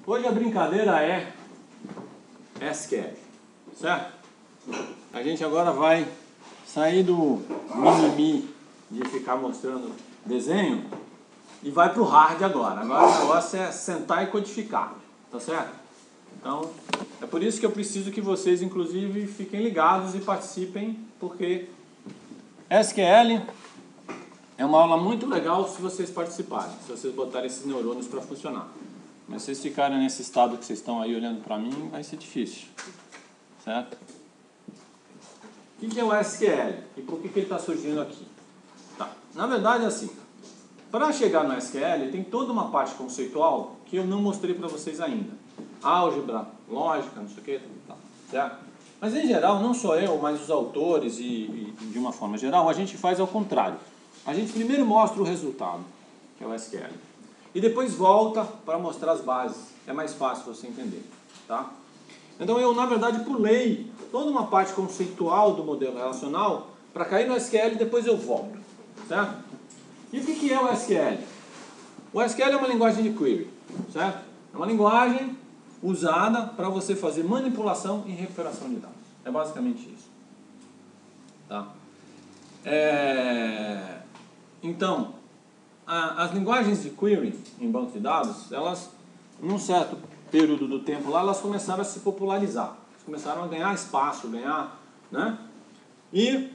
Hoje a brincadeira é SQL, certo? A gente agora vai sair do mimimi de ficar mostrando desenho e vai para o hard agora. Agora o negócio é sentar e codificar, tá certo? Então, é por isso que eu preciso que vocês, inclusive, fiquem ligados e participem, porque SQL é uma aula muito legal se vocês participarem, se vocês botarem esses neurônios para funcionar. Mas se vocês ficarem nesse estado que vocês estão aí olhando para mim, vai ser difícil, certo? O que é o SQL e por que ele está surgindo aqui? Tá. Na verdade, assim, para chegar no SQL, tem toda uma parte conceitual que eu não mostrei para vocês ainda. Álgebra, lógica, não sei o que, tá, certo? Mas em geral, não só eu, mas os autores e de uma forma geral, a gente faz ao contrário. A gente primeiro mostra o resultado, que é o SQL, e depois volta para mostrar as bases. É mais fácil você entender, tá? Então eu, na verdade, pulei toda uma parte conceitual do modelo relacional para cair no SQL e depois eu volto, certo? E o que é o SQL? O SQL é uma linguagem de query, certo? É uma linguagem usada para você fazer manipulação e recuperação de dados. É basicamente isso, tá? Então, as linguagens de query em banco de dados, elas, num certo período do tempo lá, elas começaram a se popularizar. Elas começaram a ganhar espaço, né? E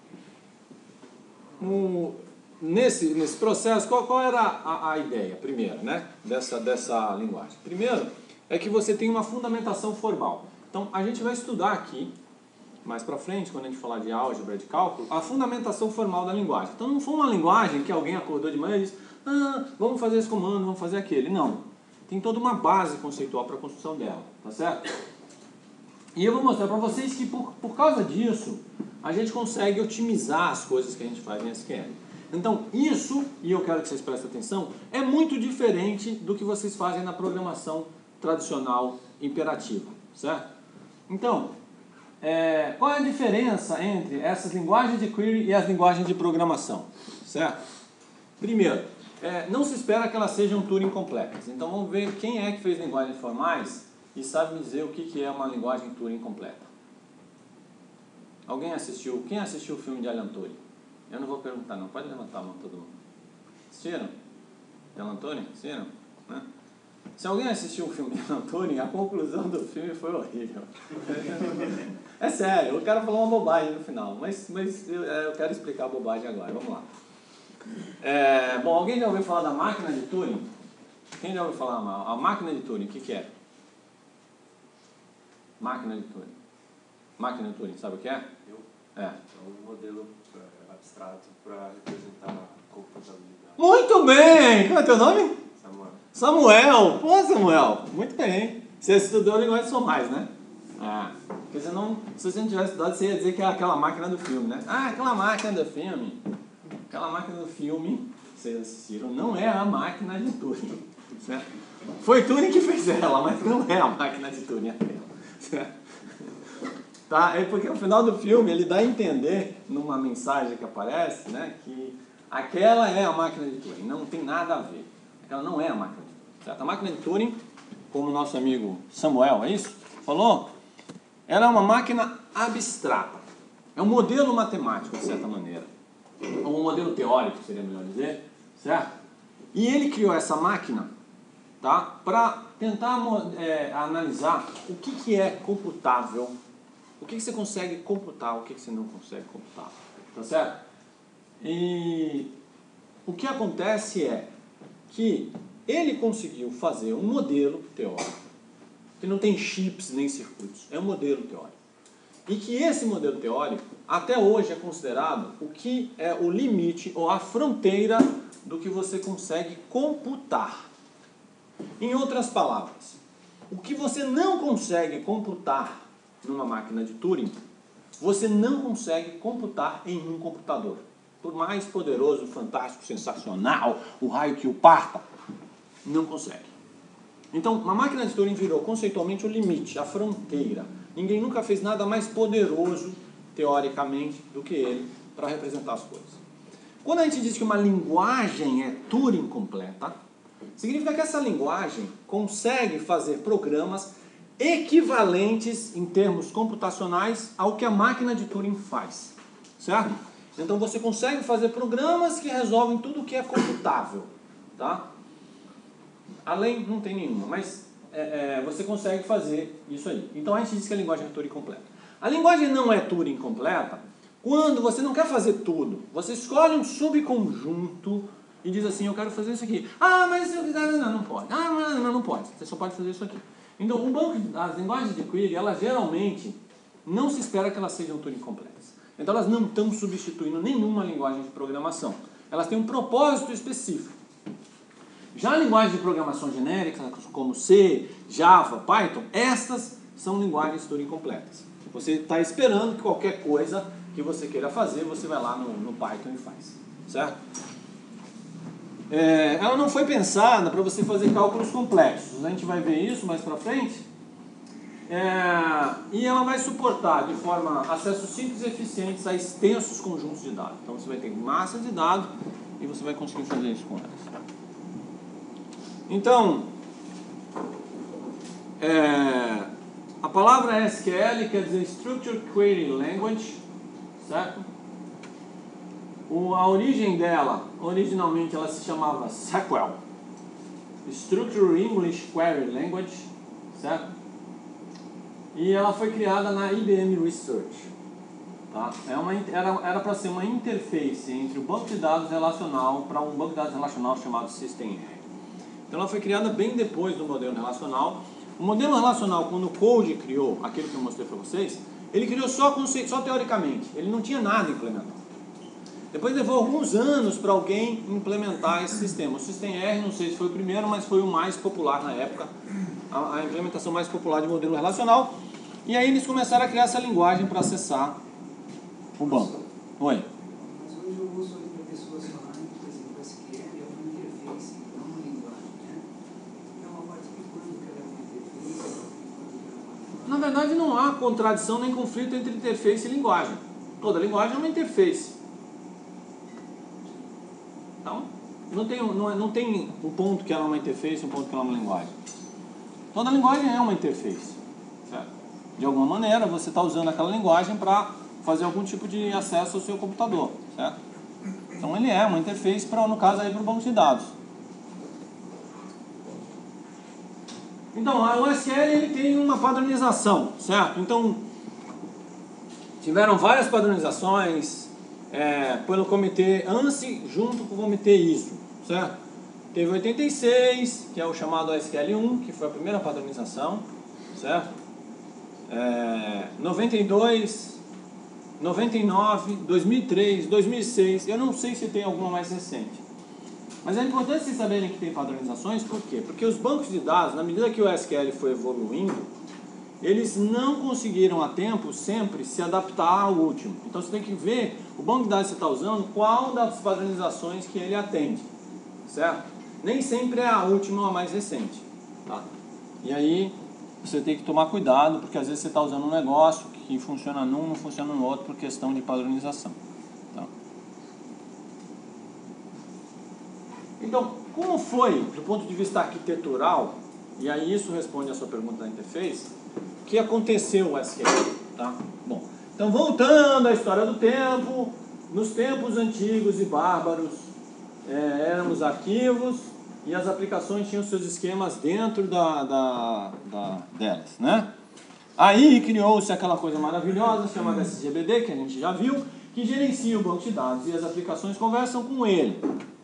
nesse processo, qual era a ideia, primeiro, né? Dessa linguagem? Primeiro, é que você tem uma fundamentação formal. Então, a gente vai estudar aqui, mais para frente, quando a gente falar de álgebra, de cálculo, a fundamentação formal da linguagem. Então, não foi uma linguagem que alguém acordou de manhã e disse, vamos fazer esse comando, vamos fazer aquele. Não. Tem toda uma base conceitual para a construção dela, tá certo? E eu vou mostrar para vocês que, por causa disso, a gente consegue otimizar as coisas que a gente faz em SQL. Então, isso, e eu quero que vocês prestem atenção, é muito diferente do que vocês fazem na programação tradicional imperativa, certo? Então, qual é a diferença entre essas linguagens de query e as linguagens de programação, certo? Primeiro, não se espera que elas sejam Turing completas. Então, vamos ver quem é que fez linguagens formais e sabe me dizer o que é uma linguagem Turing completa. Alguém assistiu? Quem assistiu o filme de Alan Turing? Eu não vou perguntar não, pode levantar a mão todo mundo. Assistiram? De Alan Turing? Assistiram? Né? Se alguém assistiu o filme de Alan Turing, a conclusão do filme foi horrível. É sério, o cara falou uma bobagem no final, mas eu quero explicar a bobagem agora, vamos lá. Bom, alguém já ouviu falar da máquina de Turing? Quem já ouviu falar a máquina de Turing, o que é? Máquina de Turing. Máquina de Turing, sabe o que é? É um modelo abstrato para representar a computabilidade. Muito bem! Qual é o teu nome? Samuel. Samuel! Pô, Samuel! Muito bem! Você estudou linguagem somais, né? Porque senão, se você não tivesse estudado, você ia dizer que é aquela máquina do filme, né? Aquela máquina do filme. Aquela máquina do filme, vocês assistiram, não é a máquina de Turing. Certo? Foi Turing que fez ela, mas não é a máquina de Turing. Certo? Tá? É porque o final do filme ele dá a entender, numa mensagem que aparece, né, que aquela é a máquina de Turing. Não tem nada a ver. Aquela não é a máquina de Turing. Certo? A máquina de Turing, como o nosso amigo Samuel, é isso? Falou? Ela é uma máquina abstrata. É um modelo matemático, de certa maneira. Ou um modelo teórico, seria melhor dizer. Certo? E ele criou essa máquina, tá, para tentar analisar o que é computável. O que você consegue computar, o que você não consegue computar, tá certo? E o que acontece é que ele conseguiu fazer um modelo teórico, que não tem chips nem circuitos, é um modelo teórico. E que esse modelo teórico, até hoje, é considerado o que é o limite ou a fronteira do que você consegue computar. Em outras palavras, o que você não consegue computar numa máquina de Turing, você não consegue computar em um computador. Por mais poderoso, fantástico, sensacional, o raio que o parta, não consegue. Então, uma máquina de Turing virou conceitualmente o limite, a fronteira. Ninguém nunca fez nada mais poderoso, teoricamente, do que ele para representar as coisas. Quando a gente diz que uma linguagem é Turing completa, Significa que essa linguagem consegue fazer programas equivalentes em termos computacionais ao que a máquina de Turing faz, certo? Então você consegue fazer programas que resolvem tudo o que é computável, tá? Além, não tem nenhuma, mas você consegue fazer isso aí. Então a gente diz que a linguagem é Turing completa. A linguagem não é Turing completa quando você não quer fazer tudo. Você escolhe um subconjunto e diz assim, eu quero fazer isso aqui. Ah, mas se eu quiser, não pode. Ah, não pode. Você só pode fazer isso aqui. Então, as linguagens de query, elas geralmente não se espera que elas sejam Turing completas. Então, elas não estão substituindo nenhuma linguagem de programação. Elas têm um propósito específico. Já linguagens de programação genéricas, como C, Java, Python, estas são linguagens Turing completas. Você está esperando que qualquer coisa que você queira fazer, você vai lá no Python e faz. Certo? Ela não foi pensada para você fazer cálculos complexos. A gente vai ver isso mais para frente. E ela vai suportar de forma acessos simples e eficientes a extensos conjuntos de dados. Então você vai ter massa de dados e você vai conseguir fazer isso com elas. Então, a palavra SQL quer dizer Structured Query Language, certo? A origem dela, originalmente ela se chamava SQL, Structured English Query Language, certo? E ela foi criada na IBM Research. Tá? Era para ser uma interface entre o banco de dados relacional para um banco de dados relacional chamado SystemR. Então ela foi criada bem depois do modelo relacional. O modelo relacional, quando o Code criou aquilo que eu mostrei para vocês, ele criou só teoricamente, ele não tinha nada implementado. Depois levou alguns anos para alguém implementar esse sistema. O SystemR, não sei se foi o primeiro, mas foi o mais popular na época, a implementação mais popular de modelo relacional. E aí eles começaram a criar essa linguagem para acessar o banco. Oi? Mas hoje eu ouço pessoas falarem que, por exemplo, o SQL é uma interface, não uma linguagem, né? Então, a partir de quando que ela é uma interface, a partir de quando que ela é uma linguagem? Na verdade, não há contradição nem conflito entre interface e linguagem. Toda linguagem é uma interface. Então, não tem um ponto que ela é uma interface e um ponto que ela é uma linguagem. Toda linguagem é uma interface, certo? De alguma maneira, você está usando aquela linguagem para fazer algum tipo de acesso ao seu computador, certo? Então, ele é uma interface, no caso, para o banco de dados. Então, o SQL ele tem uma padronização, certo? Então, tiveram várias padronizações pelo comitê ANSI junto com o comitê ISO, certo? Teve 86, que é o chamado SQL1, que foi a primeira padronização, certo? 92, 99, 2003, 2006, eu não sei se tem alguma mais recente. Mas é importante vocês saberem que tem padronizações, por quê? Porque os bancos de dados, na medida que o SQL foi evoluindo, eles não conseguiram a tempo sempre se adaptar ao último. Então você tem que ver o banco de dados que você está usando, qual das padronizações que ele atende, certo? Nem sempre é a última ou a mais recente, tá? E aí você tem que tomar cuidado, porque às vezes você está usando um negócio que funciona num, não funciona no outro por questão de padronização. Tá? Então, como foi, do ponto de vista arquitetural, e aí isso responde a sua pergunta da interface, o que aconteceu o SQL? Tá? Bom, então voltando à história do tempo, nos tempos antigos e bárbaros, éramos arquivos e as aplicações tinham seus esquemas dentro delas, né? Aí criou-se aquela coisa maravilhosa chamada SGBD, que a gente já viu, que gerencia o banco de dados e as aplicações conversam com ele.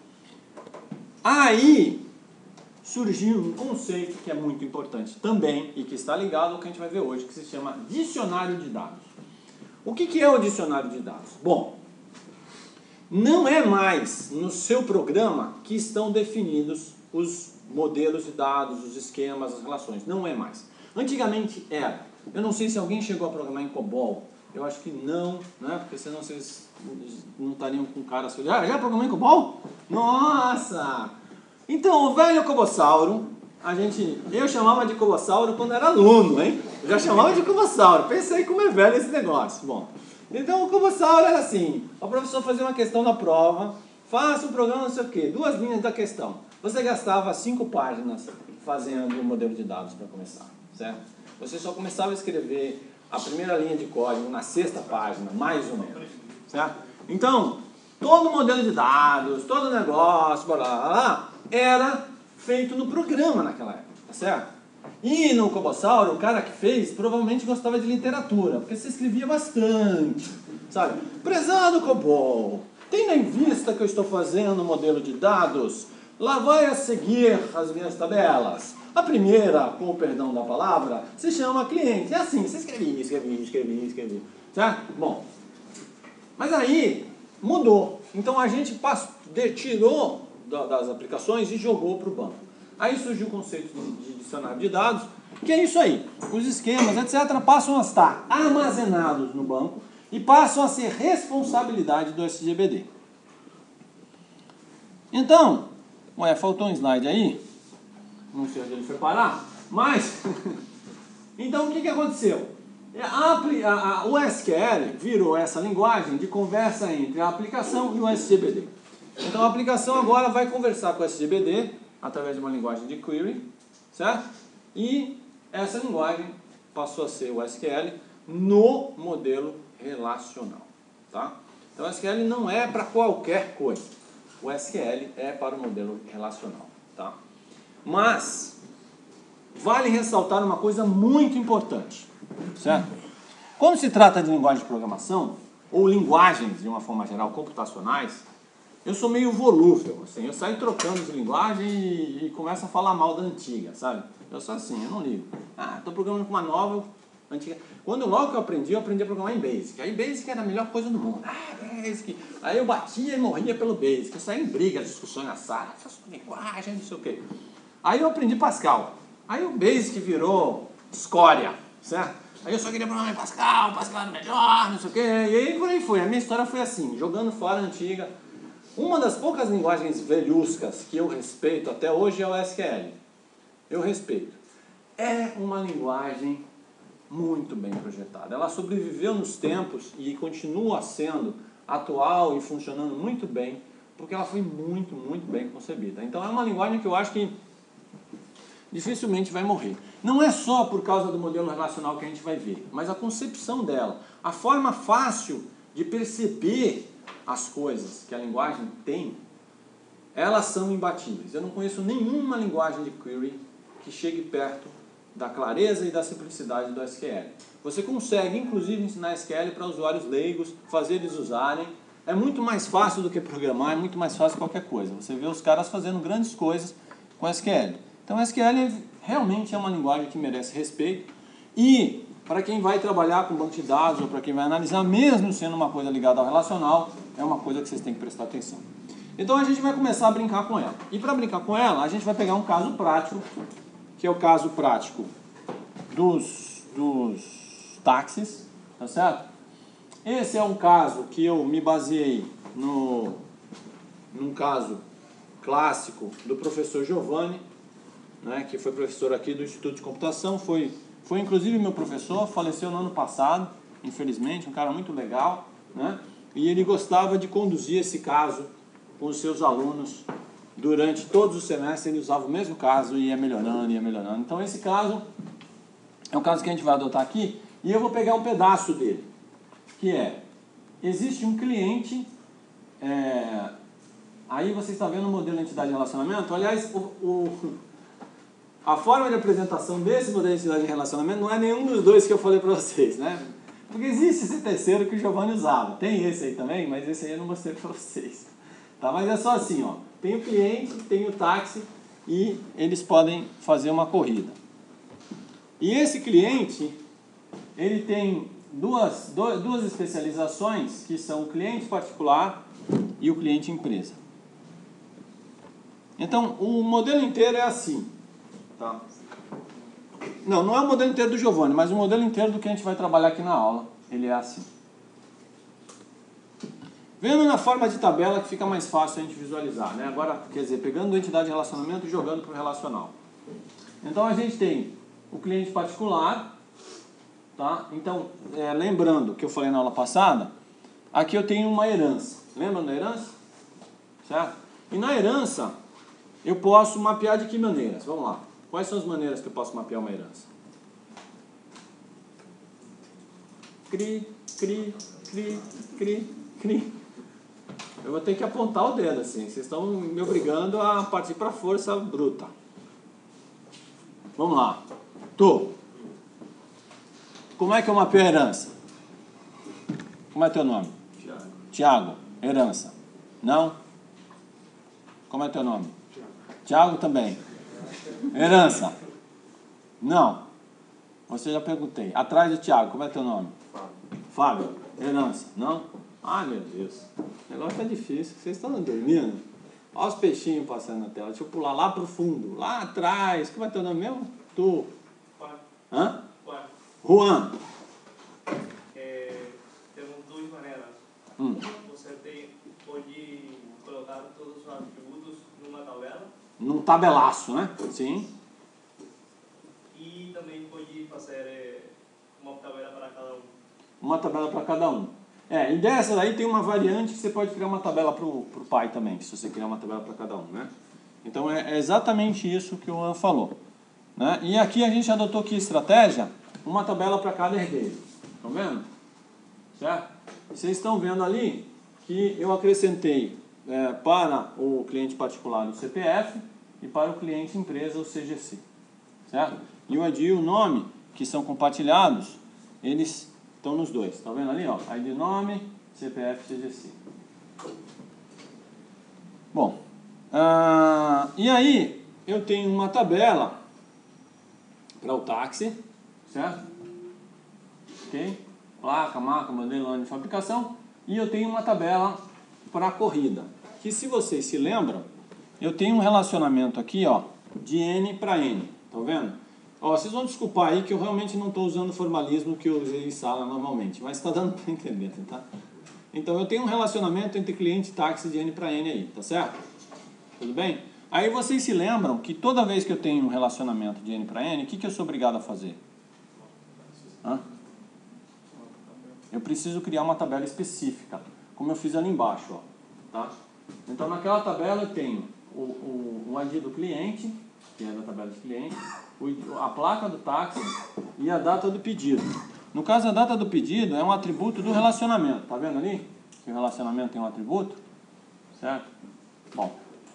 Aí surgiu um conceito que é muito importante também e que está ligado ao que a gente vai ver hoje, que se chama dicionário de dados. O que é o dicionário de dados? Bom, não é mais no seu programa que estão definidos os modelos de dados, os esquemas, as relações. Não é mais. Antigamente era. Eu não sei se alguém chegou a programar em COBOL. Eu acho que não, né? Porque senão vocês não estariam com cara assim. Já programou em COBOL? Nossa! Então, o velho Cobossauro, eu chamava de Cobossauro quando era aluno, hein? Eu já chamava de Cobossauro. Pensei como é velho esse negócio. Bom, então o Cobossauro era assim: o professor fazia uma questão na prova, faça um programa não sei o quê, 2 linhas da questão. você gastava 5 páginas fazendo um modelo de dados para começar, certo? Você só começava a escrever a primeira linha de código na 6ª página, mais ou menos, certo? Então, todo modelo de dados, todo negócio, blá, blá, blá, era feito no programa naquela época, tá certo? E no Cobossauro, o cara que fez provavelmente gostava de literatura, porque você escrevia bastante, sabe? Prezado Cobol, tendo em vista que eu estou fazendo um modelo de dados, lá vai a seguir as minhas tabelas. A primeira, com o perdão da palavra, se chama cliente. É assim, você escrevia, certo? Bom, mas aí mudou. Então a gente tirou das aplicações e jogou para o banco. Aí surgiu o conceito de dicionário de dados, que é isso aí. Os esquemas, etc., passam a estar armazenados no banco e passam a ser responsabilidade do SGBD. Então, faltou um slide aí, não sei onde ele foi parar, mas, então o que aconteceu? O SQL virou essa linguagem de conversa entre a aplicação e o SGBD. Então a aplicação agora vai conversar com o SGBD através de uma linguagem de query, certo? E essa linguagem passou a ser o SQL no modelo relacional, tá? Então o SQL não é para qualquer coisa. O SQL é para o modelo relacional, tá? Mas vale ressaltar uma coisa muito importante, certo? Quando se trata de linguagem de programação, ou linguagens de uma forma geral computacionais, eu sou meio volúvel, assim, eu saio trocando de linguagem e começo a falar mal da antiga, sabe? Eu sou assim, eu não ligo. Estou programando com uma nova, antiga. Logo que eu aprendi a programar em Basic. Aí Basic era a melhor coisa do mundo. Basic. Aí eu batia e morria pelo Basic. Eu saía em brigas, discussões na sala, faço linguagem, não sei o quê. Aí eu aprendi Pascal. Aí o Basic virou escória, certo? Aí eu só queria programar em Pascal era melhor, não sei o quê. E aí por aí foi. A minha história foi assim, jogando fora a antiga. Uma das poucas linguagens velhuscas que eu respeito até hoje é o SQL. Eu respeito. É uma linguagem muito bem projetada. Ela sobreviveu nos tempos e continua sendo atual e funcionando muito bem, porque ela foi muito, muito bem concebida. Então é uma linguagem que eu acho que dificilmente vai morrer. Não é só por causa do modelo relacional que a gente vai ver, mas a concepção dela, a forma fácil de perceber as coisas que a linguagem tem, elas são imbatíveis. Eu não conheço nenhuma linguagem de query que chegue perto da clareza e da simplicidade do SQL. Você consegue, inclusive, ensinar SQL para usuários leigos, fazer eles usarem. É muito mais fácil do que programar, é muito mais fácil qualquer coisa. Você vê os caras fazendo grandes coisas com SQL. Então, SQL realmente é uma linguagem que merece respeito. E, para quem vai trabalhar com banco de dados ou para quem vai analisar, mesmo sendo uma coisa ligada ao relacional, é uma coisa que vocês têm que prestar atenção. Então, a gente vai começar a brincar com ela. E, para brincar com ela, a gente vai pegar um caso prático, que é o caso prático dos táxis, tá certo? Esse é um caso que eu me baseei num caso clássico do professor Giovanni, né, que foi professor aqui do Instituto de Computação, foi inclusive meu professor, faleceu no ano passado, infelizmente, um cara muito legal, né? E ele gostava de conduzir esse caso com os seus alunos. Durante todos os semestres ele usava o mesmo caso e ia melhorando. Então esse caso é o caso que a gente vai adotar aqui e eu vou pegar um pedaço dele, que é, existe um cliente, aí você está vendo o modelo de entidade de relacionamento. Aliás, a forma de apresentação desse modelo de entidade de relacionamento não é nenhum dos dois que eu falei para vocês, né? Porque existe esse terceiro que o Giovanni usava, tem esse aí também, mas esse aí eu não mostrei para vocês. Tá? Mas é só assim, ó. Tem o cliente, tem o táxi e eles podem fazer uma corrida. E esse cliente, ele tem duas especializações, que são o cliente particular e o cliente empresa. Então, o modelo inteiro é assim. Tá? Não é o modelo inteiro do Giovanni, mas o modelo inteiro do que a gente vai trabalhar aqui na aula, ele é assim. Vendo na forma de tabela que fica mais fácil a gente visualizar, né? Agora, quer dizer, pegando a entidade de relacionamento e jogando para o relacional. Então a gente tem o cliente particular, tá? Então, lembrando que eu falei na aula passada, aqui eu tenho uma herança. Lembra da herança? Certo? E na herança, eu posso mapear de que maneiras? Vamos lá. Quais são as maneiras que eu posso mapear uma herança? Cri, cri, cri, cri, cri. Eu vou ter que apontar o dedo assim. Vocês estão me obrigando a partir para a força bruta. Vamos lá. Como é que eu mapeio a herança? Como é teu nome? Tiago. Tiago. Herança. Não? Como é teu nome? Tiago também. Herança. Não. Você já perguntei. Atrás de Tiago, como é teu nome? Fábio. Herança. Não? Ai, meu Deus. O negócio tá difícil. Vocês estão dormindo? Olha os peixinhos passando na tela. Deixa eu pular lá pro fundo. Lá atrás. Como é teu nome mesmo? Tu. Juan. Hã? Juan. Juan. Temos duas maneiras. Você pode colocar todos os atributos numa tabela Num tabelaço, né? Sim. e também pode fazer uma tabela para cada um. Uma tabela para cada um. E dessa daí tem uma variante que você pode criar uma tabela para o pai também, se você criar uma tabela para cada um, né? Então é exatamente isso que o Juan falou, né? E aqui a gente adotou que estratégia? Uma tabela para cada herdeiro. Estão vendo? Certo? Vocês estão vendo ali que eu acrescentei para o cliente particular o CPF e para o cliente empresa o CGC. Certo? E o ID e o nome, que são compartilhados, eles estão nos dois. Está vendo ali? Ó? ID, nome, CPF, CGC. Bom, e aí eu tenho uma tabela para o táxi, certo? Ok? Placa, marca, modelo, ano de fabricação. E eu tenho uma tabela para a corrida. Que, se vocês se lembram, eu tenho um relacionamento aqui, ó, de N para N. Estão vendo? Ó, vocês vão desculpar aí que eu realmente não estou usando o formalismo que eu usei em sala normalmente, mas está dando para entender, tá? Então eu tenho um relacionamento entre cliente e táxi de N para N aí, tá certo? Tudo bem? Aí vocês se lembram que toda vez que eu tenho um relacionamento de N para N, o que eu sou obrigado a fazer? Eu preciso criar uma tabela específica, como eu fiz ali embaixo, ó, tá? Então naquela tabela eu tenho o ID do cliente, que é da tabela de cliente, a placa do táxi e a data do pedido. No caso, a data do pedido é um atributo do relacionamento. Tá vendo ali? Que o relacionamento tem um atributo. Certo? Bom.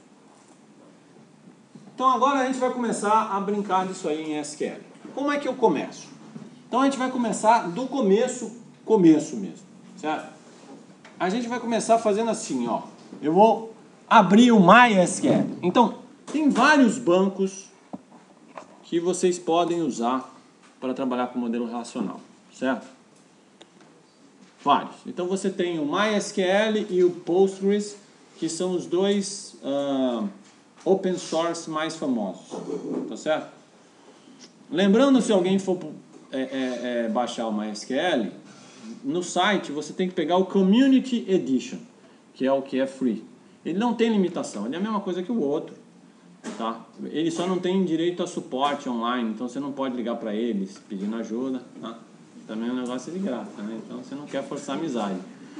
Então agora a gente vai começar a brincar disso aí em SQL. Como é que eu começo? Então a gente vai começar do começo mesmo. Certo? A gente vai começar fazendo assim, ó. Eu vou abrir o MySQL. Então, tem vários bancos que vocês podem usar para trabalhar com modelo relacional, certo? Vários. Então você tem o MySQL e o Postgres, que são os dois open source mais famosos, tá certo? Lembrando, se alguém for baixar o MySQL, no site você tem que pegar o Community Edition, que é o que é free. Ele não tem limitação, ele é a mesma coisa que o outro. Tá? Ele só não tem direito a suporte online, então você não pode ligar para eles pedindo ajuda, tá? Também é um negócio de graça, né? Então você não quer forçar a amizade.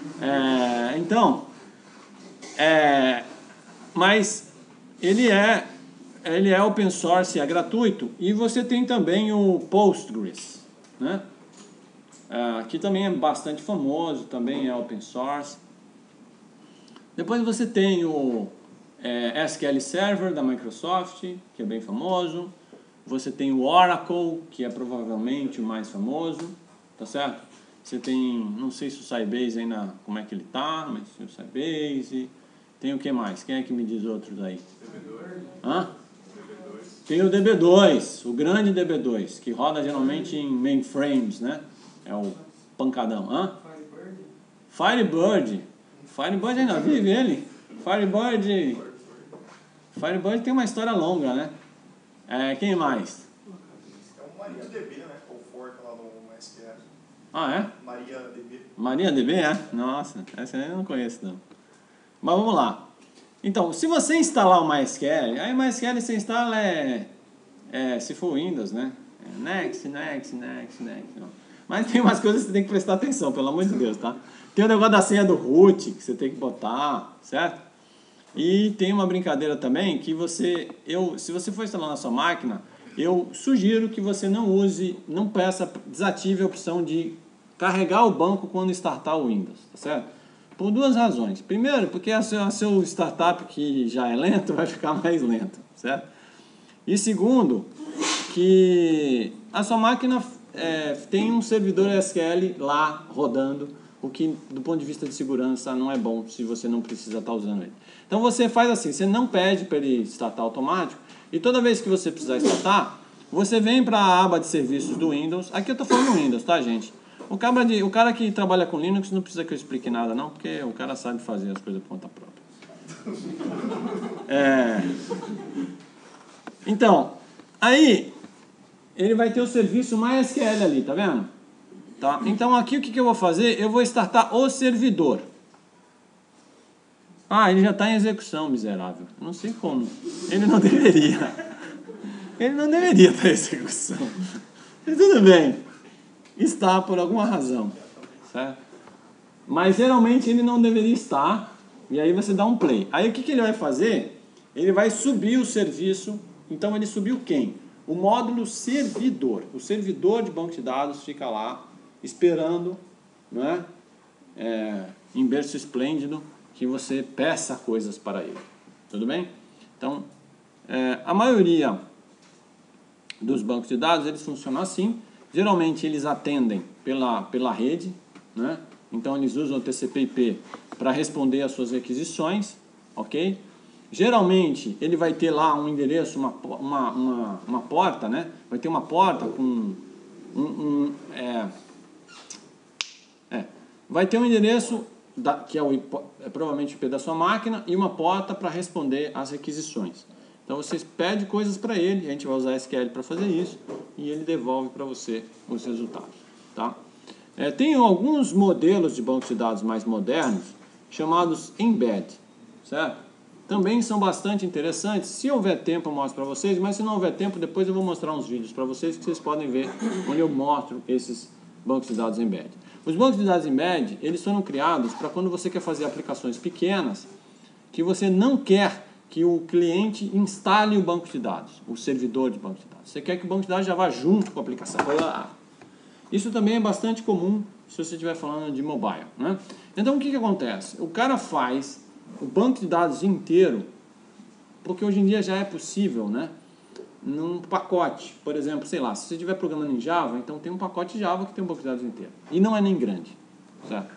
Mas ele é open source, é gratuito, e você tem também o Postgres, né? Que também é bastante famoso, também é open source. Depois você tem o SQL Server da Microsoft, que é bem famoso. Você tem o Oracle, que é provavelmente o mais famoso, tá certo? Você tem, não sei se o Sybase ainda, como é que ele tá, mas tem o Sybase. Tem o que mais? Quem é que me diz outros aí? DB2. Tem o DB2, o grande DB2, que roda geralmente em mainframes, né? É o pancadão. Firebird. Firebird ainda vive ele? Firebird tem uma história longa, né? Quem mais? É o MariaDB, né? O fork lá no MySQL. Ah, é? MariaDB. MariaDB, Nossa, essa eu não conheço, não. Mas vamos lá. Então, se você instalar o MySQL, aí o MySQL você instala se for Windows, né? Next. Mas tem umas coisas que você tem que prestar atenção, pelo amor de Deus, tá? Tem o negócio da senha do root que você tem que botar, certo? E tem uma brincadeira também que se você for instalar na sua máquina, eu sugiro que você não desative a opção de carregar o banco quando startar o Windows, tá certo? Por duas razões. Primeiro, porque a seu startup que já é lento vai ficar mais lento, certo? E segundo, que a sua máquina tem um servidor SQL lá rodando, o que do ponto de vista de segurança não é bom se você não precisa estar usando ele. Então você faz assim, você não pede para ele startar automático, e toda vez que você precisar startar, você vem para a aba de serviços do Windows. Aqui eu estou falando do Windows, tá, gente? O cara que trabalha com Linux não precisa que eu explique nada não, porque o cara sabe fazer as coisas por conta própria. Então, aí ele vai ter o serviço MySQL ali, tá vendo? Tá? Então aqui o que eu vou fazer? Eu vou startar o servidor. Ele já está em execução, miserável. Eu não sei como. Ele não deveria. Ele não deveria estar em execução. Mas tudo bem. Está por alguma razão. Certo? Mas geralmente ele não deveria estar. E aí você dá um play. Aí o que ele vai fazer? Ele vai subir o serviço. Então ele subiu quem? O módulo servidor. O servidor de banco de dados fica lá esperando, não é? Em berço esplêndido, que você peça coisas para ele. Tudo bem? Então, a maioria dos bancos de dados, eles funcionam assim. Geralmente eles atendem pela rede, né? Então eles usam o TCP/IP para responder às suas requisições, ok? Geralmente ele vai ter lá um endereço, uma porta, né? Vai ter uma porta com vai ter um endereço que é provavelmente o IP da sua máquina e uma porta para responder às requisições. Então você pede coisas para ele, a gente vai usar SQL para fazer isso e ele devolve para você os resultados, tá? Tem alguns modelos de bancos de dados mais modernos chamados Embed, certo? Também são bastante interessantes. Se houver tempo eu mostro para vocês, mas se não houver tempo depois eu vou mostrar uns vídeos para vocês que vocês podem ver onde eu mostro esses bancos de dados Embed. Os bancos de dados Embed, eles foram criados para quando você quer fazer aplicações pequenas que você não quer que o cliente instale o banco de dados, o servidor de banco de dados. Você quer que o banco de dados já vá junto com a aplicação. Isso também é bastante comum se você estiver falando de mobile, né? Então o que acontece? O cara faz o banco de dados inteiro, porque hoje em dia já é possível, né? Num pacote, por exemplo, sei lá, se você estiver programando em Java, então tem um pacote Java que tem um banco de dados inteiro. E não é nem grande, certo?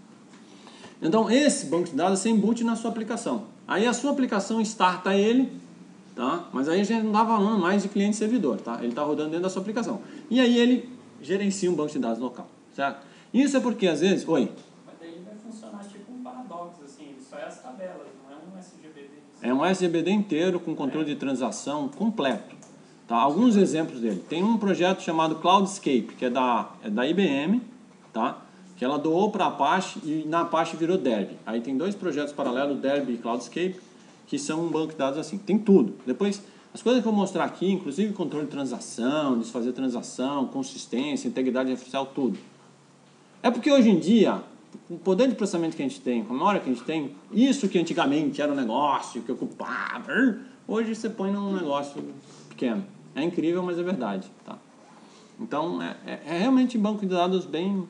Então esse banco de dados você embute na sua aplicação. Aí a sua aplicação starta ele, tá? Mas aí a gente não está falando mais de cliente servidor, tá? Ele está rodando dentro da sua aplicação. E aí ele gerencia um banco de dados local, certo? Isso é porque às vezes... Oi? Mas daí vai funcionar tipo um paradoxo, assim, só é as tabelas, não é um SGBD. É um SGBD inteiro com controle de transação completo. Tá? Alguns exemplos dele. Tem um projeto chamado Cloudscape, que é da IBM, tá? Que ela doou para a Apache e na Apache virou Derby. Aí tem dois projetos paralelos, Derby e Cloudscape, que são um banco de dados assim. Tem tudo. Depois, as coisas que eu vou mostrar aqui, inclusive controle de transação, desfazer transação, consistência, integridade artificial, tudo. É porque hoje em dia, com o poder de processamento que a gente tem, com a memória que a gente tem, isso que antigamente era um negócio que ocupava, hoje você põe num negócio pequeno. É incrível, mas é verdade. Tá? Então, é realmente banco de dados bem...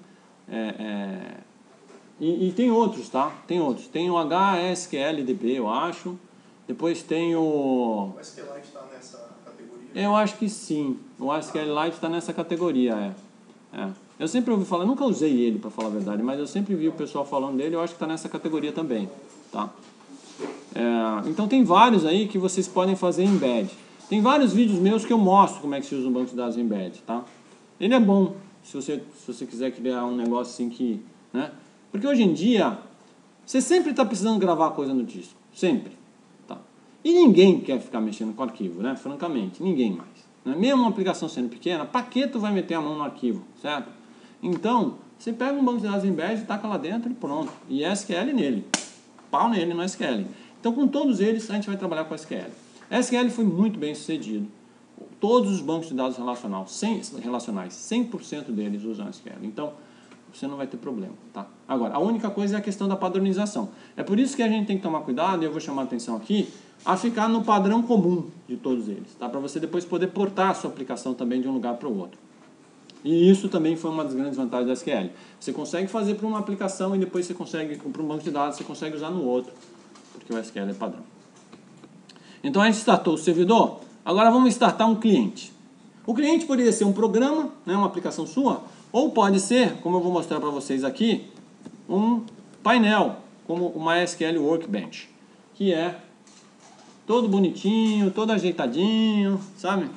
E tem outros, tá? Tem outros. Tem o HSQLDB, eu acho. Depois tem o... O SQLite está nessa categoria? Eu acho que sim. O SQLite está nessa categoria, Eu sempre ouvi falar, nunca usei ele para falar a verdade, mas eu sempre vi o pessoal falando dele, eu acho que está nessa categoria também, tá? Então tem vários aí que vocês podem fazer embed. Tem vários vídeos meus que eu mostro como é que se usa um banco de dados embed, tá? Ele é bom, se você quiser criar um negócio assim que... né? Porque hoje em dia, você sempre está precisando gravar coisa no disco, sempre. Tá? E ninguém quer ficar mexendo com arquivo, né? Francamente, ninguém mais. Né? Mesmo uma aplicação sendo pequena, para que tu vai meter a mão no arquivo, certo? Então, você pega um banco de dados embed, taca lá dentro e pronto. E SQL nele. Pau nele no SQL. Então, com todos eles, a gente vai trabalhar com SQL. SQL foi muito bem sucedido. Todos os bancos de dados relacionais, 100% deles usam SQL. Então, você não vai ter problema, tá? Agora, a única coisa é a questão da padronização. É por isso que a gente tem que tomar cuidado, e eu vou chamar a atenção aqui, a ficar no padrão comum de todos eles, tá? Para você depois poder portar a sua aplicação também de um lugar para o outro. E isso também foi uma das grandes vantagens da SQL. Você consegue fazer para uma aplicação e depois você consegue, para um banco de dados, você consegue usar no outro, porque o SQL é padrão. Então a gente startou o servidor, agora vamos startar um cliente. O cliente poderia ser um programa, né, uma aplicação sua, ou pode ser, como eu vou mostrar para vocês aqui, um painel, como o MySQL Workbench, que é todo bonitinho, todo ajeitadinho, sabe?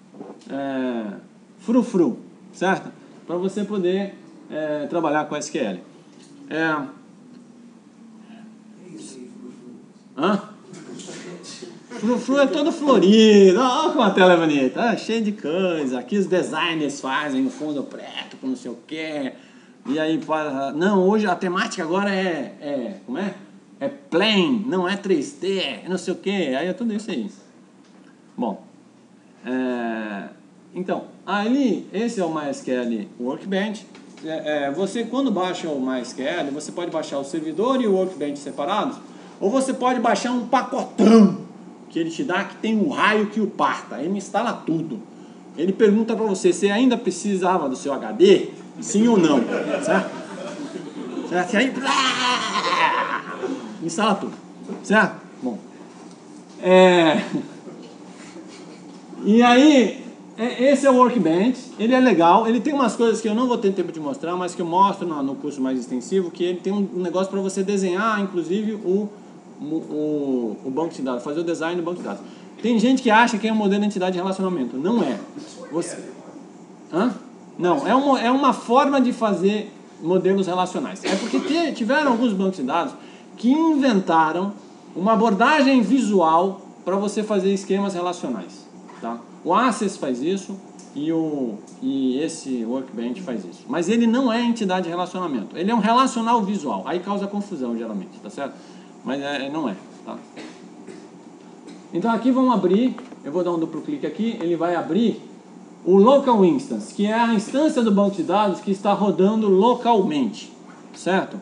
Frufru, certo? Para você poder trabalhar com SQL. Frufru é todo florido, olha como a tela é bonita, cheio de coisa. Aqui os designers fazem no fundo preto, com não sei o que. E aí, não, hoje a temática agora como é? É plain, não é 3D, não sei o que. Aí é tudo isso aí. Bom, então, ali, esse é o MySQL Workbench. Você, quando baixa o MySQL, você pode baixar o servidor e o Workbench separados, ou você pode baixar um pacotão que ele te dá, que tem um raio que o parta. Ele instala tudo. Ele pergunta para você, você ainda precisava do seu HD? Sim ou não? Certo? Certo? E aí, instala tudo. Certo? Bom. E aí, esse é o Workbench. Ele é legal. Ele tem umas coisas que eu não vou ter tempo de mostrar, mas que eu mostro no curso mais extensivo, que ele tem um negócio para você desenhar, inclusive, o banco de dados, fazer o design do banco de dados. Tem gente que acha que é um modelo de entidade de relacionamento. Não é. Não, é uma forma de fazer modelos relacionais. É porque tiveram alguns bancos de dados que inventaram uma abordagem visual para você fazer esquemas relacionais. Tá? O Access faz isso e esse Workbench faz isso. Mas ele não é entidade de relacionamento. Ele é um relacional visual. Aí causa confusão, geralmente. Tá certo? Mas não é, tá? Então aqui vamos abrir, eu vou dar um duplo clique aqui, ele vai abrir o Local Instance, que é a instância do banco de dados que está rodando localmente, certo?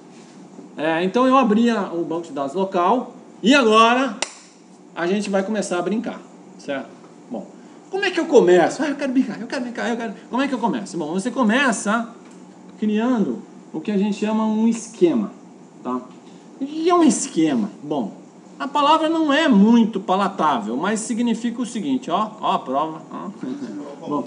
Então eu abri o banco de dados local e agora a gente vai começar a brincar, certo? Bom, como é que eu começo? Eu quero brincar. Como é que eu começo? Bom, você começa criando o que a gente chama um esquema, tá? O que é um esquema? Bom, a palavra não é muito palatável, mas significa o seguinte, ó a prova. Bom,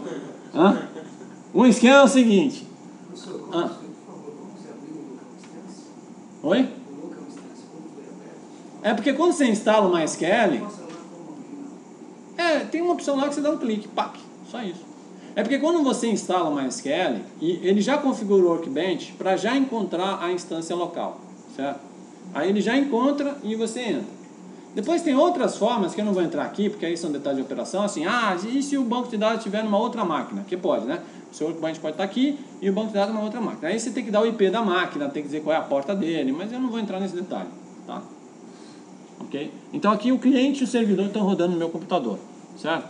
um esquema é o seguinte. Professor, por favor, como você abriu o local instance? Oi? O local instance, como foi aberto? É porque quando você instala o MySQL, Mostra lá como abrir, não. tem uma opção lá que você dá um clique, pac, só isso. É porque quando você instala o MySQL, ele já configura o Workbench para já encontrar a instância local, certo? Aí ele já encontra e você entra. Depois tem outras formas que eu não vou entrar aqui, porque aí são detalhes de operação, assim, e se o banco de dados estiver numa outra máquina? Que pode, né? O seu Workbench pode estar aqui e o banco de dados numa outra máquina. Aí você tem que dar o IP da máquina, tem que dizer qual é a porta dele, mas eu não vou entrar nesse detalhe, tá? Ok? Então aqui o cliente e o servidor estão rodando no meu computador, certo?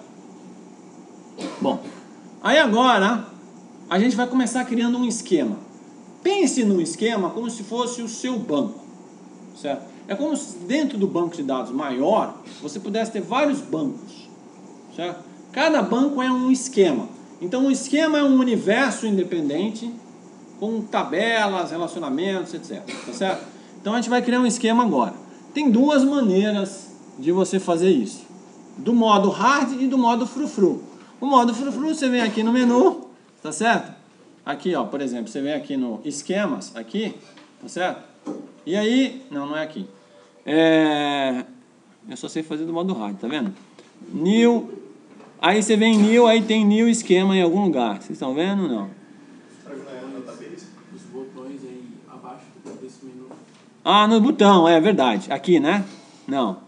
Bom, aí agora a gente vai começar criando um esquema. Pense no esquema como se fosse o seu banco. Certo? É como se dentro do banco de dados maior você pudesse ter vários bancos, certo? Cada banco é um esquema. Então um esquema é um universo independente com tabelas, relacionamentos, etc. Tá certo? Então a gente vai criar um esquema agora. Tem duas maneiras de você fazer isso: do modo hard e do modo frufru. O modo frufru você vem aqui no menu, tá certo? Aqui, ó, por exemplo, você vem aqui no esquemas, aqui, tá certo? E aí, não é aqui. Eu só sei fazer do modo hard, tá vendo? New. Aí você vem em new, aí tem new esquema em algum lugar. Vocês estão vendo? Não. Os botões aí abaixo desse menu. No botão, é verdade. Aqui, né? Não.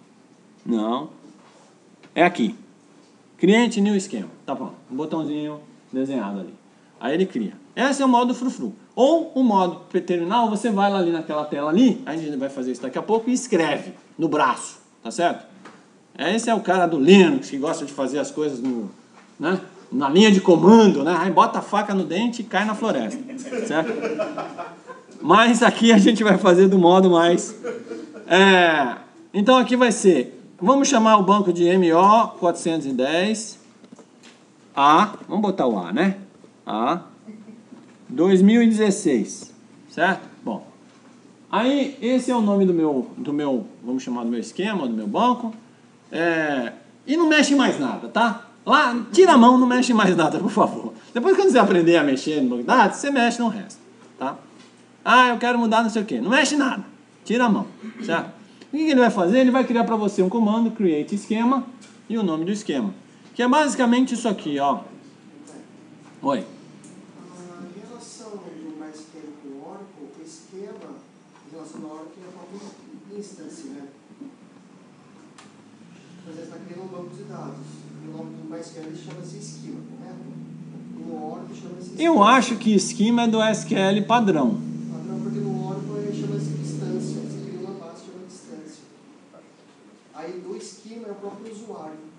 É aqui. Create new esquema. Tá bom. Um botãozinho desenhado ali. Aí ele cria. Esse é o modo frufru. Ou o modo terminal, você vai lá ali naquela tela ali, a gente vai fazer isso daqui a pouco, e escreve no braço, tá certo? Esse é o cara do Linux, que gosta de fazer as coisas na linha de comando, né? Aí bota a faca no dente e cai na floresta, certo? Mas aqui a gente vai fazer do modo mais... Então aqui vai ser... Vamos chamar o banco de MO410 A, vamos botar o A, né? A 2016, certo? Bom, aí esse é o nome do meu, vamos chamar do meu esquema, do meu banco. E não mexe mais nada, tá? Lá, tira a mão, não mexe mais nada, por favor. Depois quando você aprender a mexer no banco de dados, você mexe no resto, tá? Ah, eu quero mudar não sei o que. Não mexe nada, tira a mão, certo? O que ele vai fazer? Ele vai criar para você um comando, create esquema, e o nome do esquema. Que é basicamente isso aqui, ó. Oi. Em relação do MySQL com o Oracle, o esquema em relação ao Oracle é a própria instance, né? Por exemplo, está criando um banco de dados. O nome do MySQL chama-se esquema, correto? No Oracle chama-se esquema. Eu acho que esquema é do SQL padrão. Padrão, porque no Oracle chama-se distância. Você cria uma base chamada distância. Aí do esquema é o próprio usuário.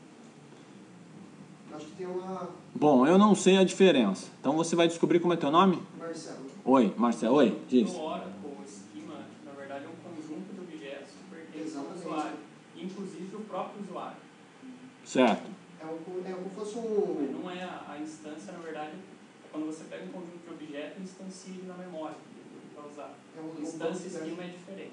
Acho que tem uma... Bom, eu não sei a diferença. Então você vai descobrir como é teu nome? Marcelo. Oi, Marcelo. Oi, diz. No Oracle, o esquema, na verdade, é um conjunto de objetos que pertencem ao Exatamente. usuário, inclusive o próprio usuário. Certo. É como fosse Mas não é a instância, na verdade, é quando você pega um conjunto de objetos e instancia ele na memória para usar. Instância e esquema é diferente.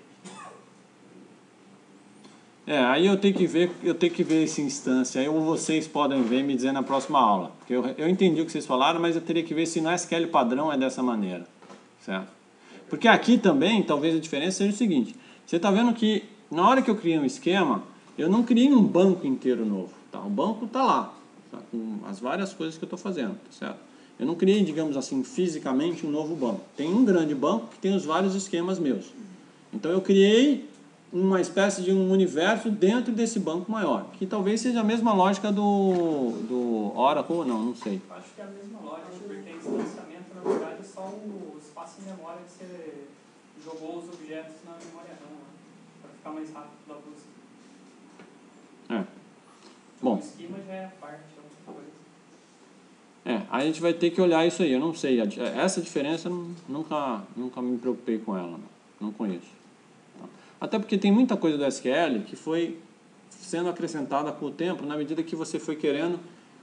Aí eu tenho que ver essa instância. Aí vocês podem ver e me dizer na próxima aula. Porque eu entendi o que vocês falaram, mas eu teria que ver se no SQL padrão é dessa maneira. Certo? Porque aqui também, talvez a diferença seja o seguinte. Você está vendo que na hora que eu criei um esquema, eu não criei um banco inteiro novo. Tá? O banco está lá, tá? Com as várias coisas que eu estou fazendo. Tá certo? Eu não criei, digamos assim, fisicamente um novo banco. Tem um grande banco que tem os vários esquemas meus. Então eu criei uma espécie de um universo dentro desse banco maior, que talvez seja a mesma lógica do Oracle, não sei. Acho que é a mesma lógica, porque instanciamento, na verdade, é só o espaço em memória que você jogou os objetos na memória RAM, para ficar mais rápido da busca. Bom. O esquema já é a parte, é outra coisa. Aí a gente vai ter que olhar isso aí, eu não sei. Essa diferença eu nunca me preocupei com ela, não conheço. Até porque tem muita coisa do SQL que foi sendo acrescentada com o tempo, na medida que você foi querendo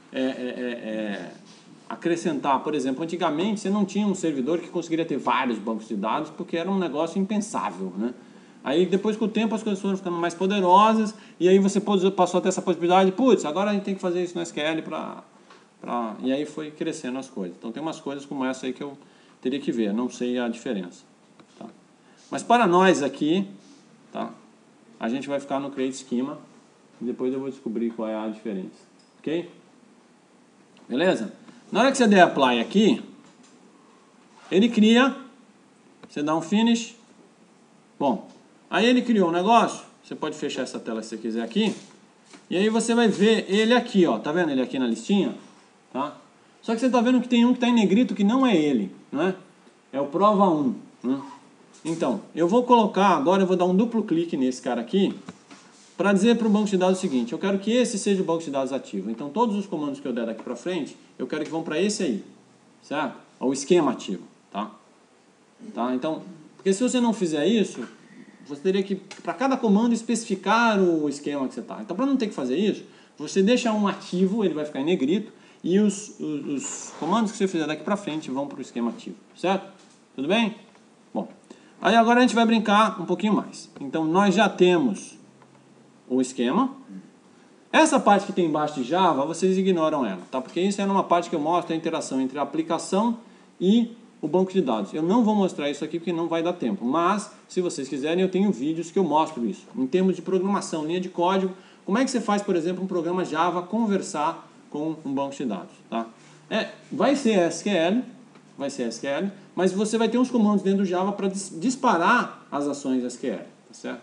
acrescentar. Por exemplo, antigamente você não tinha um servidor que conseguiria ter vários bancos de dados, porque era um negócio impensável, né? Aí depois com o tempo as coisas foram ficando mais poderosas, e aí você passou a ter essa possibilidade, putz, agora a gente tem que fazer isso no SQL e aí foi crescendo as coisas. Então tem umas coisas como essa aí que eu teria que ver, não sei a diferença. Tá? Mas para nós aqui, tá? A gente vai ficar no Create Schema e depois eu vou descobrir qual é a diferença. Ok? Beleza? Na hora que você der Apply aqui, ele cria, você dá um Finish. Bom, aí ele criou um negócio, você pode fechar essa tela se você quiser aqui, e aí você vai ver ele aqui, ó, tá vendo ele aqui na listinha? Tá? Só que você tá vendo que tem um que está em negrito que não é ele, não é? É o prova 1, né? Então, eu vou colocar, agora eu vou dar um duplo clique nesse cara aqui, para dizer para o banco de dados o seguinte, eu quero que esse seja o banco de dados ativo. Então, todos os comandos que eu der daqui para frente, eu quero que vão para esse aí, certo? O esquema ativo, tá? Então, porque se você não fizer isso, você teria que, para cada comando, especificar o esquema que você está. Então, para não ter que fazer isso, você deixa um ativo, ele vai ficar em negrito, e os comandos que você fizer daqui para frente vão para o esquema ativo, certo? Tudo bem? Bom, aí agora a gente vai brincar um pouquinho mais. Então, nós já temos o esquema. Essa parte que tem embaixo de Java, vocês ignoram ela, tá? Porque isso é uma parte que eu mostro a interação entre a aplicação e o banco de dados. Eu não vou mostrar isso aqui porque não vai dar tempo, mas se vocês quiserem eu tenho vídeos que eu mostro isso. Em termos de programação, linha de código, como é que você faz, por exemplo, um programa Java conversar com um banco de dados, tá? Vai ser SQL, mas você vai ter uns comandos dentro do Java para disparar as ações SQL, tá certo?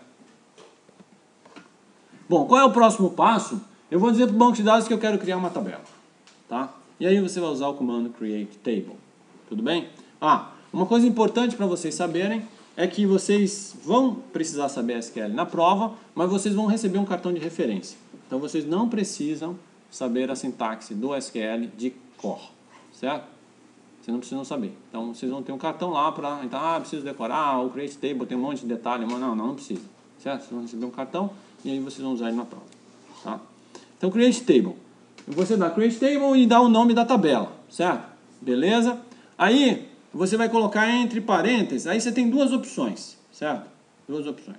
Bom, qual é o próximo passo? Eu vou dizer para o banco de dados que eu quero criar uma tabela, tá? E aí você vai usar o comando create table, tudo bem? Uma coisa importante para vocês saberem é que vocês vão precisar saber SQL na prova, mas vocês vão receber um cartão de referência. Então vocês não precisam saber a sintaxe do SQL de cor, certo? Vocês não precisam saber. Então, vocês vão ter um cartão lá para... Então, preciso decorar, o create table tem um monte de detalhe, mas não precisa, certo? Vocês vão receber um cartão e aí vocês vão usar ele na prova, tá? Então, create table. Você dá create table e dá o nome da tabela, certo? Beleza? Aí, você vai colocar entre parênteses, aí você tem duas opções, certo? Duas opções.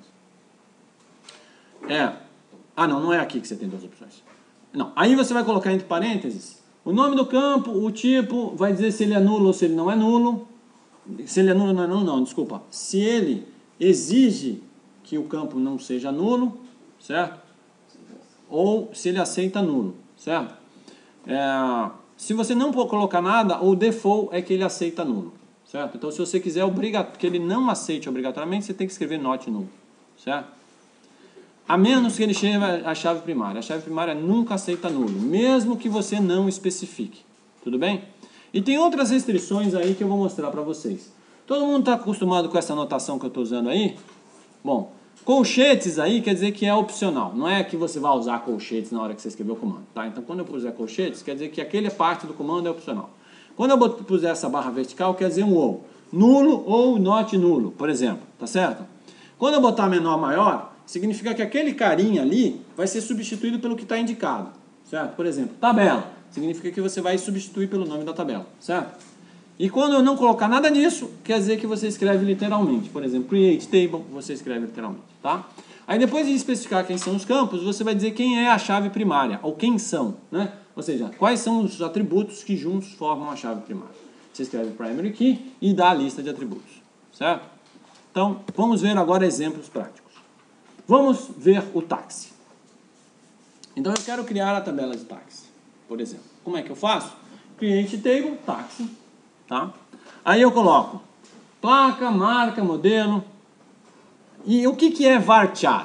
Não é aqui que você tem duas opções. Não, aí você vai colocar entre parênteses o nome do campo, o tipo, vai dizer se ele é nulo ou se ele não é nulo. Se ele é nulo ou não é nulo, não, desculpa. Se ele exige que o campo não seja nulo, certo? Ou se ele aceita nulo, certo? Se você não colocar nada, o default é que ele aceita nulo, certo? Então, se você quiser que ele não aceite obrigatoriamente, você tem que escrever not null, certo? A menos que ele chegue à chave primária. A chave primária nunca aceita nulo, mesmo que você não especifique. Tudo bem? E tem outras restrições aí que eu vou mostrar para vocês. Todo mundo está acostumado com essa notação que eu estou usando aí? Bom, colchetes aí quer dizer que é opcional. Não é que você vai usar colchetes na hora que você escrever o comando, tá? Então, quando eu puser colchetes, quer dizer que aquela parte do comando é opcional. Quando eu puser essa barra vertical, quer dizer um ou. Nulo ou not nulo, por exemplo. Tá certo? Quando eu botar menor maior, significa que aquele carinha ali vai ser substituído pelo que está indicado, certo? Por exemplo, tabela, significa que você vai substituir pelo nome da tabela, certo? E quando eu não colocar nada nisso, quer dizer que você escreve literalmente. Por exemplo, create table, você escreve literalmente, tá? Aí depois de especificar quem são os campos, você vai dizer quem é a chave primária, ou quem são, né? Ou seja, quais são os atributos que juntos formam a chave primária. Você escreve primary key e dá a lista de atributos, certo? Então, vamos ver agora exemplos práticos. Vamos ver o táxi. Então eu quero criar a tabela de táxi, por exemplo. Como é que eu faço? Create table, táxi, tá? Aí eu coloco placa, marca, modelo. E o que é varchar?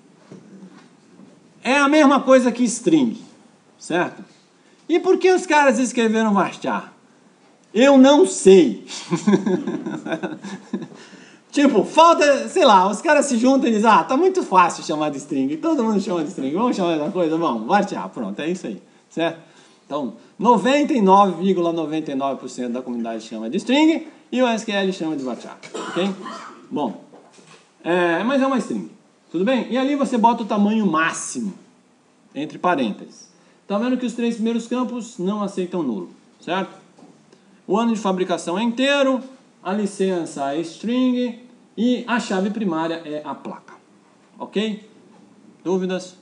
É a mesma coisa que string, certo? E por que os caras escreveram varchar? Eu não sei. Tipo, falta, sei lá, os caras se juntam e dizem, tá muito fácil chamar de string, todo mundo chama de string, vamos chamar de uma coisa, vamos, varchar, pronto, é isso aí, certo? Então, 99,99% da comunidade chama de string e o SQL chama de varchar, ok? Bom, mas é uma string, tudo bem? E ali você bota o tamanho máximo, entre parênteses. Tá vendo que os 3 primeiros campos não aceitam nulo, certo? O ano de fabricação é inteiro, a licença é string e a chave primária é a placa, ok? Dúvidas?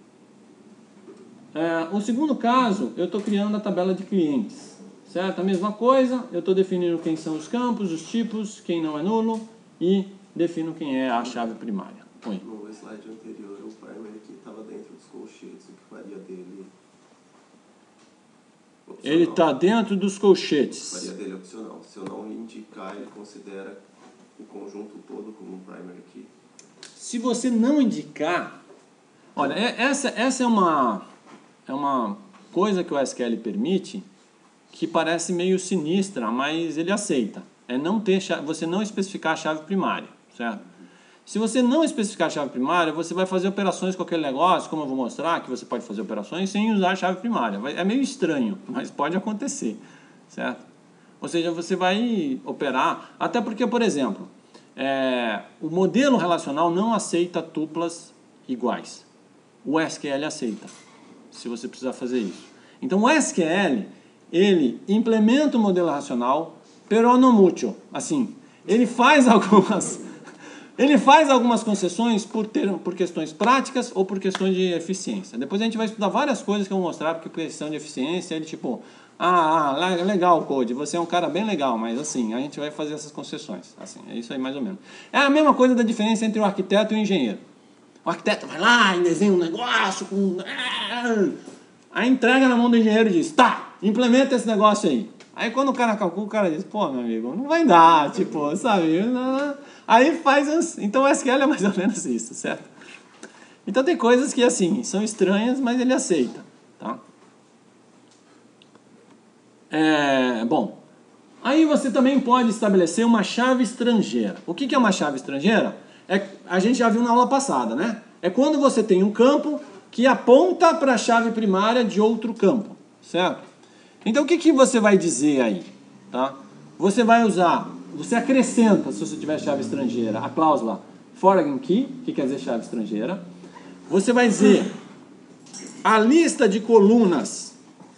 O segundo caso, eu estou criando a tabela de clientes, certo? A mesma coisa, eu estou definindo quem são os campos, os tipos, quem não é nulo e defino quem é a chave primária. Oi. No slide anterior, o primary que estava dentro dos colchetes, o que faria dele opcional? Ele está dentro dos colchetes. Faria dele opcional. Se eu não indicar, ele considera o conjunto todo como um primary key. Se você não indicar... Olha, essa é uma coisa que o SQL permite que parece meio sinistra, mas ele aceita. É não ter você não especificar a chave primária, certo? Se você não especificar a chave primária, você vai fazer operações com aquele negócio, como eu vou mostrar, que você pode fazer operações sem usar a chave primária. É meio estranho, mas pode acontecer, certo? Ou seja, você vai operar, até porque, por exemplo, o modelo relacional não aceita tuplas iguais. O SQL aceita, se você precisar fazer isso. Então, o SQL, ele implementa o modelo relacional, pero no mucho. Assim, ele faz algumas concessões por questões práticas ou por questões de eficiência. Depois a gente vai estudar várias coisas que eu vou mostrar, porque por questão de eficiência, ele tipo, legal o code, você é um cara bem legal, mas assim, a gente vai fazer essas concessões. Assim, é isso aí mais ou menos. É a mesma coisa da diferença entre o arquiteto e o engenheiro. O arquiteto vai lá e desenha um negócio, aí entrega na mão do engenheiro e diz, tá, implementa esse negócio aí. Aí quando o cara calcula, o cara diz, pô, meu amigo, não vai dar, tipo, sabe? Aí faz, então o SQL é mais ou menos isso, certo? Então tem coisas que, assim, são estranhas, mas ele aceita, tá? Bom, aí você também pode estabelecer uma chave estrangeira. O que é uma chave estrangeira? A gente já viu na aula passada, né? É quando você tem um campo que aponta para a chave primária de outro campo, certo? Então o que você vai dizer aí? Tá? Você vai usar, você acrescenta, se você tiver chave estrangeira, a cláusula foreign key, que quer dizer chave estrangeira. Você vai dizer a lista de colunas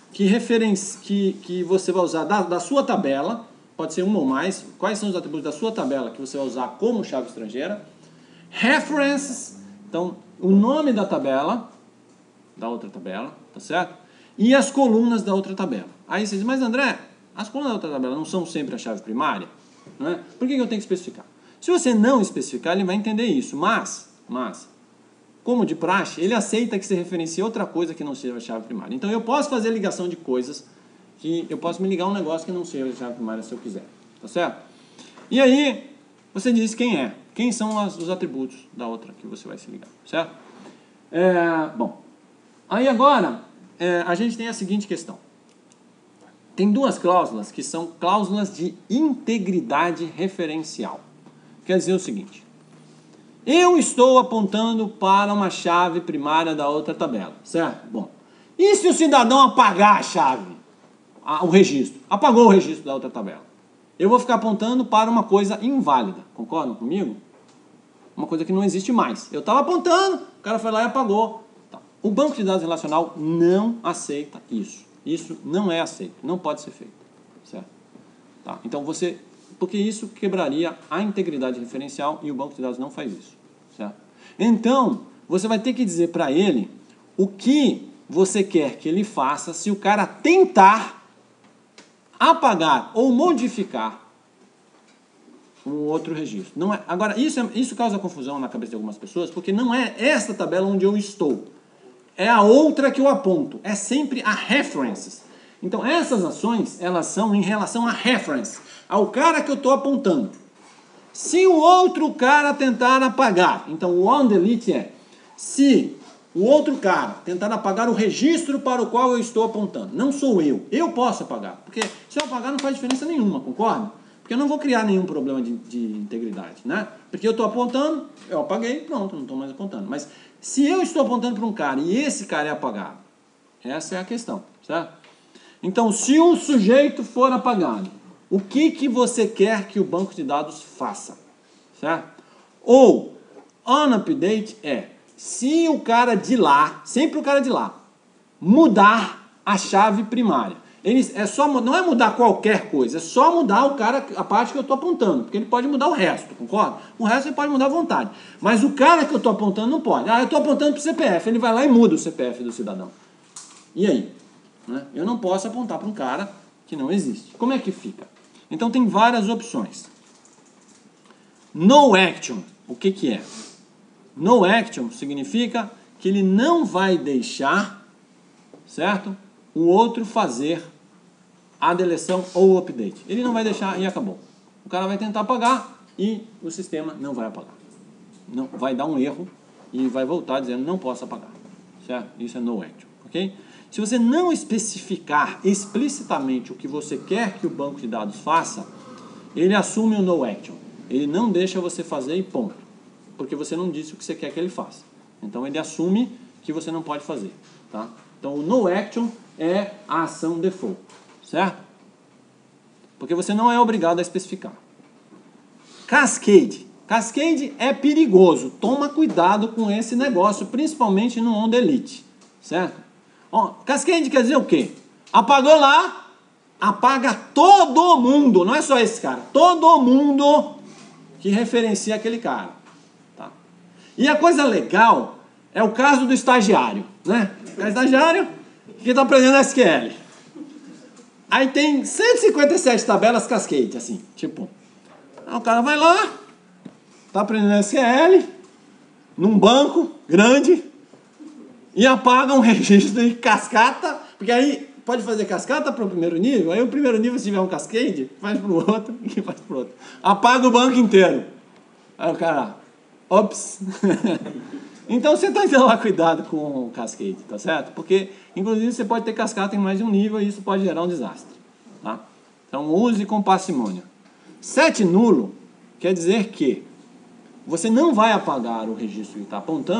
que você vai usar da sua tabela, pode ser uma ou mais, quais são os atributos da sua tabela que você vai usar como chave estrangeira. References, então o nome da tabela, da outra tabela, tá certo? E as colunas da outra tabela. Aí você diz, mas André, as colunas da outra tabela não são sempre a chave primária? Não é? Por que eu tenho que especificar? Se você não especificar, ele vai entender isso, mas, como de praxe, ele aceita que você referencie outra coisa que não seja a chave primária. Então eu posso fazer ligação de coisas, que eu posso me ligar a um negócio que não seja a chave primária se eu quiser, tá certo? E aí, você diz quem são os atributos da outra que você vai se ligar, certo? Bom, aí agora, a gente tem a seguinte questão. Tem duas cláusulas que são cláusulas de integridade referencial. Quer dizer o seguinte, eu estou apontando para uma chave primária da outra tabela, certo? Bom, e se o cidadão apagar a chave, o registro, apagou o registro da outra tabela? Eu vou ficar apontando para uma coisa inválida, concordam comigo? Uma coisa que não existe mais. Eu estava apontando, o cara foi lá e apagou. Tá. O banco de dados relacional não aceita isso. Isso não é aceito, não pode ser feito, certo? Tá. Então porque isso quebraria a integridade referencial e o banco de dados não faz isso, certo? Então, você vai ter que dizer para ele o que você quer que ele faça se o cara tentar apagar ou modificar um outro registro. Não é, agora, isso causa confusão na cabeça de algumas pessoas, porque não é essa tabela onde eu estou. É a outra que eu aponto. É sempre a references. Então, essas ações, elas são em relação a reference, ao cara que eu estou apontando. Se o outro cara tentar apagar, então o on delete se o outro cara tentar apagar o registro para o qual eu estou apontando. Não sou eu. Eu posso apagar. Porque se eu apagar não faz diferença nenhuma, concorda? Porque eu não vou criar nenhum problema de integridade, né? Porque eu estou apontando, eu apaguei, pronto, não estou mais apontando. Mas se eu estou apontando para um cara e esse cara é apagado, essa é a questão, certo? Então, se o sujeito for apagado, o que você quer que o banco de dados faça, certo? Ou, on update se o cara de lá, sempre o cara de lá, mudar a chave primária. Não é mudar qualquer coisa, é só mudar a parte que eu estou apontando, porque ele pode mudar o resto, concorda? O resto ele pode mudar à vontade. Mas o cara que eu estou apontando não pode. Eu estou apontando para o CPF, ele vai lá e muda o CPF do cidadão. E aí? Né? Eu não posso apontar para um cara que não existe. Como é que fica? Então tem várias opções. No action, o que é? No action significa que ele não vai deixar, certo? O outro fazer a deleção ou o update. Ele não vai deixar e acabou. O cara vai tentar apagar e o sistema não vai apagar. Não, vai dar um erro e vai voltar dizendo não posso apagar. Certo? Isso é no action. Ok? Se você não especificar explicitamente o que você quer que o banco de dados faça, ele assume o no action. Ele não deixa você fazer e ponto. Porque você não disse o que você quer que ele faça. Então ele assume que você não pode fazer. Tá? Então o no action é a ação default. Certo? Porque você não é obrigado a especificar. Cascade. Cascade é perigoso. Toma cuidado com esse negócio, principalmente no on delete. Certo? Cascade quer dizer o quê? Apagou lá, apaga todo mundo. Não é só esse cara. Todo mundo que referencia aquele cara. Tá? E a coisa legal é o caso do estagiário. Né? O estagiário que está aprendendo SQL. Aí tem 157 tabelas Cascade, assim, tipo. Aí o cara vai lá, tá aprendendo SQL, num banco grande, e apaga um registro de cascata, porque aí pode fazer cascata para o primeiro nível, aí o primeiro nível, se tiver um Cascade, faz para o outro e faz para o outro. Apaga o banco inteiro. Aí o cara, ops. Então você tem que tomar cuidado com o Cascade, tá certo? Porque, inclusive, você pode ter cascata em mais de um nível e isso pode gerar um desastre. Tá? Então, use com parcimônia. Set nulo quer dizer que você não vai apagar o registro que está apontando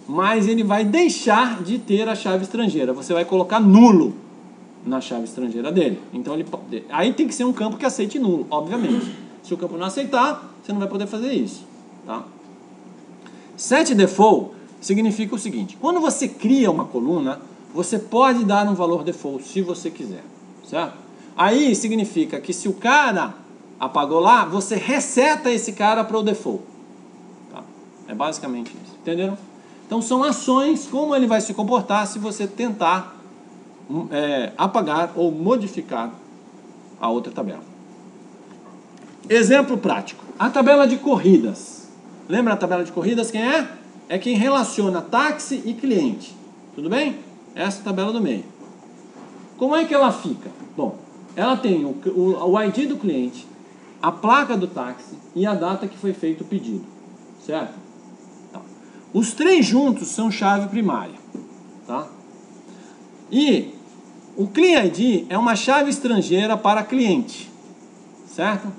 mas ele vai deixar de ter a chave estrangeira. Você vai colocar nulo na chave estrangeira dele. Então aí tem que ser um campo que aceite nulo, obviamente. Se o campo não aceitar, você não vai poder fazer isso, tá? Set default significa o seguinte: quando você cria uma coluna, você pode dar um valor default se você quiser, certo? Aí significa que se o cara apagou lá, você reseta esse cara para o default, tá? É basicamente isso, entenderam? Então são ações, como ele vai se comportar se você tentar apagar ou modificar a outra tabela. Exemplo prático: a tabela de corridas. Lembra a tabela de corridas? Quem é? É quem relaciona táxi e cliente. Tudo bem? Essa é a tabela do meio. Como é que ela fica? Bom, ela tem o ID do cliente, a placa do táxi e a data que foi feito o pedido. Certo? Tá. Os três juntos são chave primária. Tá? E o Clean ID é uma chave estrangeira para cliente. Certo?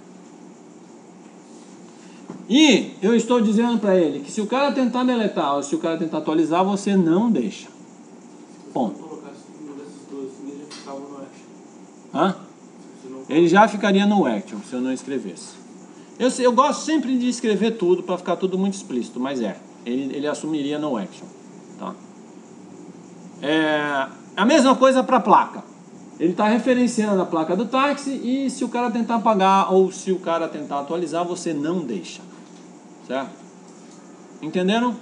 E eu estou dizendo para ele que se o cara tentar deletar ou se o cara tentar atualizar, você não deixa. Ponto. Hã? Ele já ficaria no action se eu não escrevesse. Eu gosto sempre de escrever tudo para ficar tudo muito explícito, mas ele assumiria no action. Tá? A mesma coisa para a placa. Ele está referenciando a placa do táxi e se o cara tentar apagar ou se o cara tentar atualizar, você não deixa. Certo? Entenderam?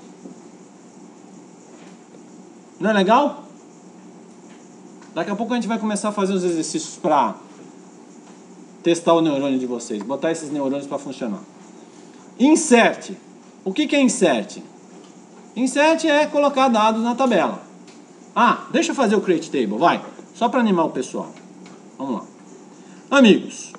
Não é legal? Daqui a pouco a gente vai começar a fazer os exercícios para testar o neurônio de vocês, botar esses neurônios para funcionar. Insert. O que é insert? Insert é colocar dados na tabela. Deixa eu fazer o create table, vai. Só para animar o pessoal. Vamos lá. Amigos,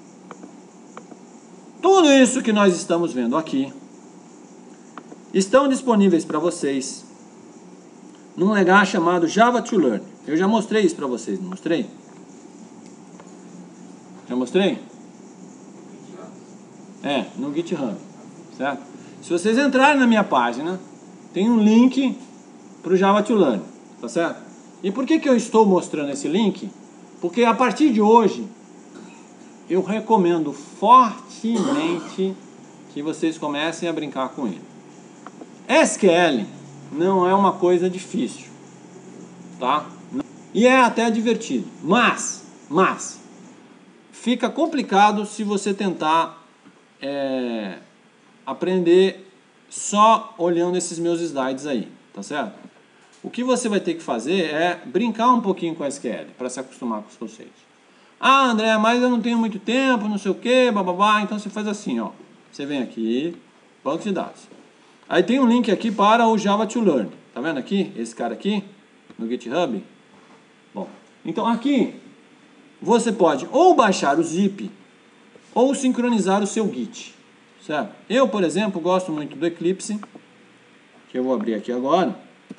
tudo isso que nós estamos vendo aqui estão disponíveis para vocês num lugar chamado Java to Learn. Eu já mostrei isso para vocês, não mostrei? Já mostrei? No GitHub, certo? Se vocês entrarem na minha página, tem um link para o Java to Learn, tá certo? E por que eu estou mostrando esse link? Porque a partir de hoje, eu recomendo fortemente que vocês comecem a brincar com ele. SQL não é uma coisa difícil, tá? E é até divertido, mas fica complicado se você tentar aprender só olhando esses meus slides aí, tá certo? O que você vai ter que fazer é brincar um pouquinho com a SQL para se acostumar com os conceitos. André, mas eu não tenho muito tempo, não sei o que, bababá. Então você faz assim, ó. Você vem aqui, banco de dados. Aí tem um link aqui para o Java to Learn. Tá vendo aqui? Esse cara aqui, no GitHub. Bom, então aqui você pode ou baixar o zip ou sincronizar o seu Git. Certo? Eu, por exemplo, gosto muito do Eclipse, que eu vou abrir aqui agora.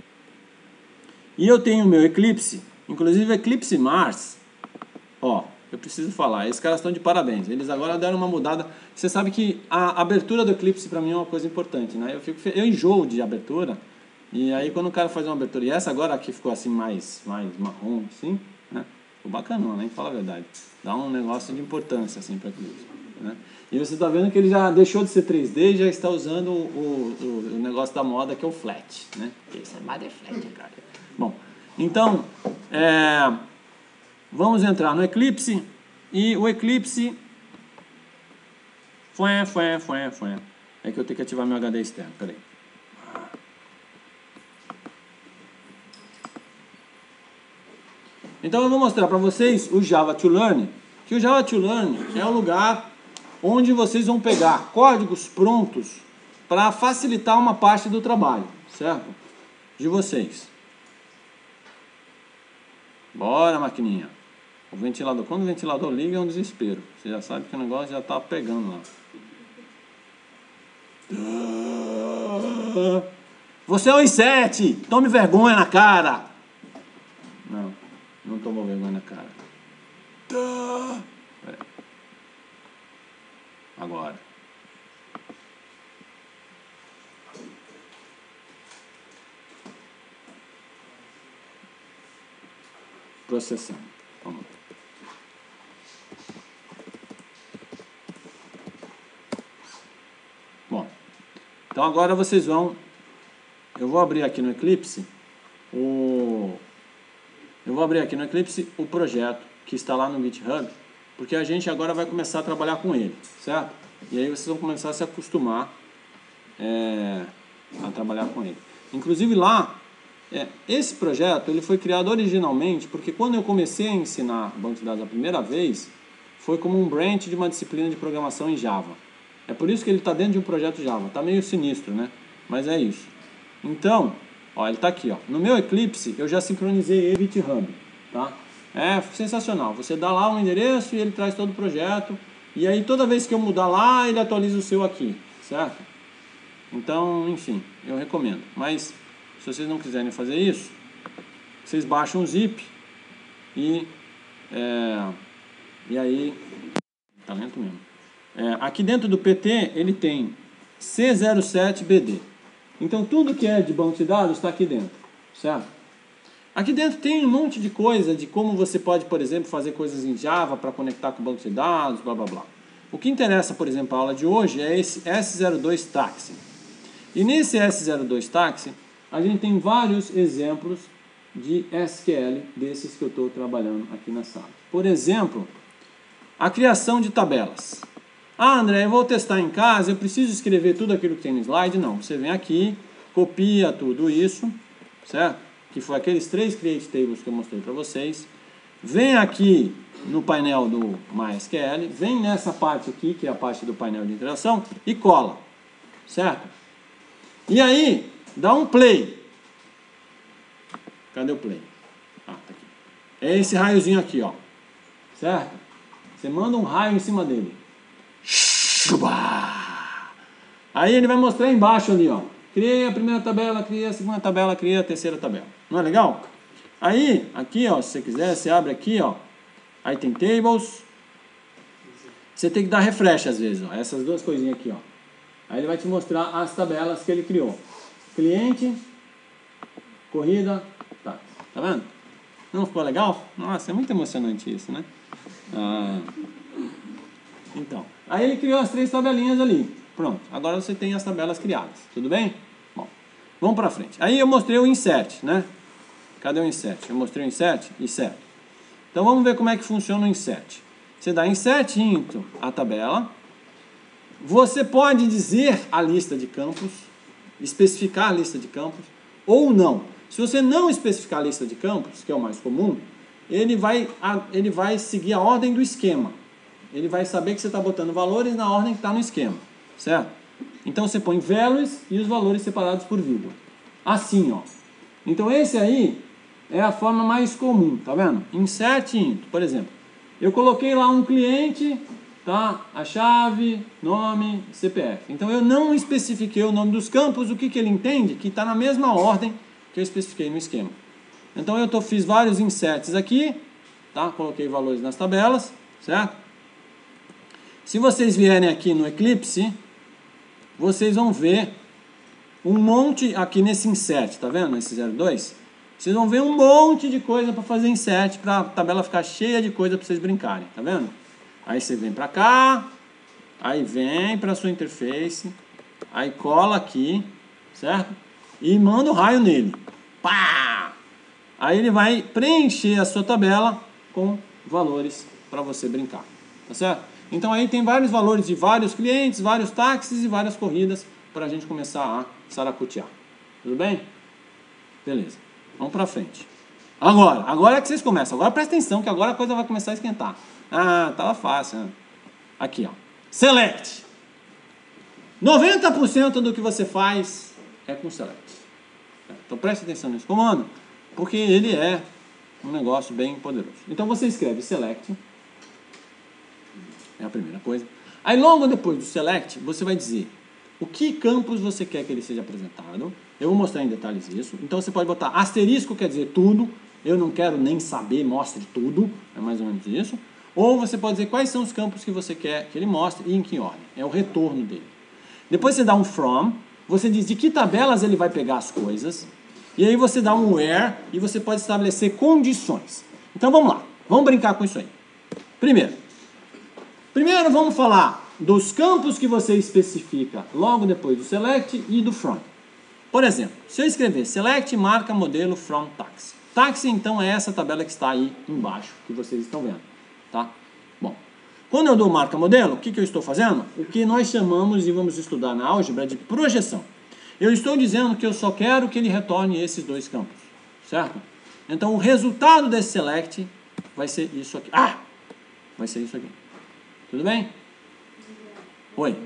E eu tenho o meu Eclipse, inclusive Eclipse Mars. Ó, eu preciso falar, esses caras estão de parabéns. Eles agora deram uma mudada. Você sabe que a abertura do Eclipse para mim é uma coisa importante, né? Eu enjoo de abertura. E aí quando o cara faz uma abertura, e essa agora aqui ficou assim mais marrom, assim, né? Ficou bacanona, hein? Fala a verdade. Dá um negócio de importância assim para Eclipse, né? E você está vendo que ele já deixou de ser 3D e já está usando o negócio da moda que é o flat, né? Isso é mais flat, cara. Bom, então, vamos entrar no Eclipse e o Eclipse é que eu tenho que ativar meu HD externo, peraí. Então eu vou mostrar para vocês o Java to Learn, que o Java to Learn é o lugar onde vocês vão pegar códigos prontos para facilitar uma parte do trabalho, certo? De vocês. Bora, maquininha. O ventilador. Quando o ventilador liga é um desespero. Você já sabe que o negócio já está pegando lá. Você é um inset! Tome vergonha na cara! Não tomou vergonha na cara. Agora. processando. Vamos lá. Bom, então agora vocês vão... Eu vou abrir aqui no Eclipse o projeto que está lá no GitHub, porque a gente agora vai começar a trabalhar com ele, certo? E aí vocês vão começar a se acostumar a trabalhar com ele. Inclusive lá, esse projeto ele foi criado originalmente porque quando eu comecei a ensinar banco de dados a primeira vez, foi como um branch de uma disciplina de programação em Java. É por isso que ele está dentro de um projeto Java. Está meio sinistro, né? Mas é isso. Então, ó, ele está aqui. Ó. No meu Eclipse, eu já sincronizei ele no GitHub. Tá? É sensacional. Você dá lá um endereço e ele traz todo o projeto. E aí, toda vez que eu mudar lá, ele atualiza o seu aqui. Certo? Então, enfim, eu recomendo. Mas, se vocês não quiserem fazer isso, vocês baixam o zip e aí... Tá lento mesmo. Aqui dentro do PT, ele tem C07BD. Então, tudo que é de banco de dados está aqui dentro, certo? Aqui dentro tem um monte de coisa de como você pode, por exemplo, fazer coisas em Java para conectar com o banco de dados, blá, blá, blá. O que interessa, por exemplo, a aula de hoje é esse S02 Taxi. E nesse S02 Taxi, a gente tem vários exemplos de SQL desses que eu estou trabalhando aqui na sala. Por exemplo, a criação de tabelas. Ah, André, eu vou testar em casa, eu preciso escrever tudo aquilo que tem no slide? Não, você vem aqui, copia tudo isso, certo? Que foi aqueles 3 create tables que eu mostrei para vocês. Vem aqui no painel do MySQL, vem nessa parte aqui, que é a parte do painel de interação, e cola, certo? E aí, dá um play. Cadê o play? Ah, tá aqui. É esse raiozinho aqui, ó, certo? Você manda um raio em cima dele. Aí ele vai mostrar embaixo ali, ó. Criei a primeira tabela, criei a segunda tabela, criei a terceira tabela. Não é legal? Aí, aqui, ó, se você quiser, você abre aqui, ó. Aí tem tables. Você tem que dar refresh às vezes, ó. Essas duas coisinhas aqui, ó. Aí ele vai te mostrar as tabelas que ele criou. Cliente, corrida, tá. Tá vendo? Não ficou legal? Nossa, é muito emocionante isso, né? Então, aí ele criou as 3 tabelinhas ali. Pronto, agora você tem as tabelas criadas. Tudo bem? Bom, vamos para frente. Aí eu mostrei o insert, né? Cadê o insert? Eu mostrei o insert e certo. Então vamos ver como é que funciona o insert. Você dá insert into a tabela. Você pode dizer a lista de campos, especificar a lista de campos, ou não. Se você não especificar a lista de campos, que é o mais comum, ele vai seguir a ordem do esquema. Ele vai saber que você está botando valores na ordem que está no esquema, certo? Então você põe values e os valores separados por vírgula. Assim, ó. Então esse aí é a forma mais comum, tá vendo? Insert into, por exemplo. Eu coloquei lá um cliente, tá? A chave, nome, CPF. Então eu não especifiquei o nome dos campos, o que ele entende? Que está na mesma ordem que eu especifiquei no esquema. Então eu fiz vários inserts aqui, tá? Coloquei valores nas tabelas, certo? Se vocês vierem aqui no Eclipse, vocês vão ver um monte aqui nesse insert, tá vendo? Esse 02. Vocês vão ver um monte de coisa para fazer insert, para a tabela ficar cheia de coisa para vocês brincarem, tá vendo? Aí você vem para cá, aí vem para a sua interface, aí cola aqui, certo? E manda o raio nele. Pá! Aí ele vai preencher a sua tabela com valores para você brincar, tá certo? Então aí tem vários valores de vários clientes, vários táxis e várias corridas para a gente começar a saracotear. Tudo bem? Beleza. Vamos para frente. Agora é que vocês começam. Agora presta atenção que agora a coisa vai começar a esquentar. Ah, tava fácil, né? Aqui, ó. Select. 90% do que você faz é com select. Então presta atenção nesse comando, porque ele é um negócio bem poderoso. Então você escreve select. É a primeira coisa. Aí logo depois do select, você vai dizer o que campos você quer que ele seja apresentado. Eu vou mostrar em detalhes isso. Então você pode botar asterisco, quer dizer tudo. Eu não quero nem saber, mostre tudo. É mais ou menos isso. Ou você pode dizer quais são os campos que você quer que ele mostre e em que ordem. É o retorno dele. Depois você dá um from. Você diz de que tabelas ele vai pegar as coisas. E aí você dá um where e você pode estabelecer condições. Então vamos lá, vamos brincar com isso aí. Primeiro vamos falar dos campos que você especifica logo depois do select e do from. Por exemplo, se eu escrever select marca modelo from taxi. Taxi, então, é essa tabela que está aí embaixo, que vocês estão vendo, tá? Bom, quando eu dou marca modelo, o que eu estou fazendo? O que nós chamamos, e vamos estudar na álgebra, de projeção. Eu estou dizendo que eu só quero que ele retorne esses dois campos, certo? Então, o resultado desse select vai ser isso aqui. Vai ser isso aqui. Tudo bem? Oi?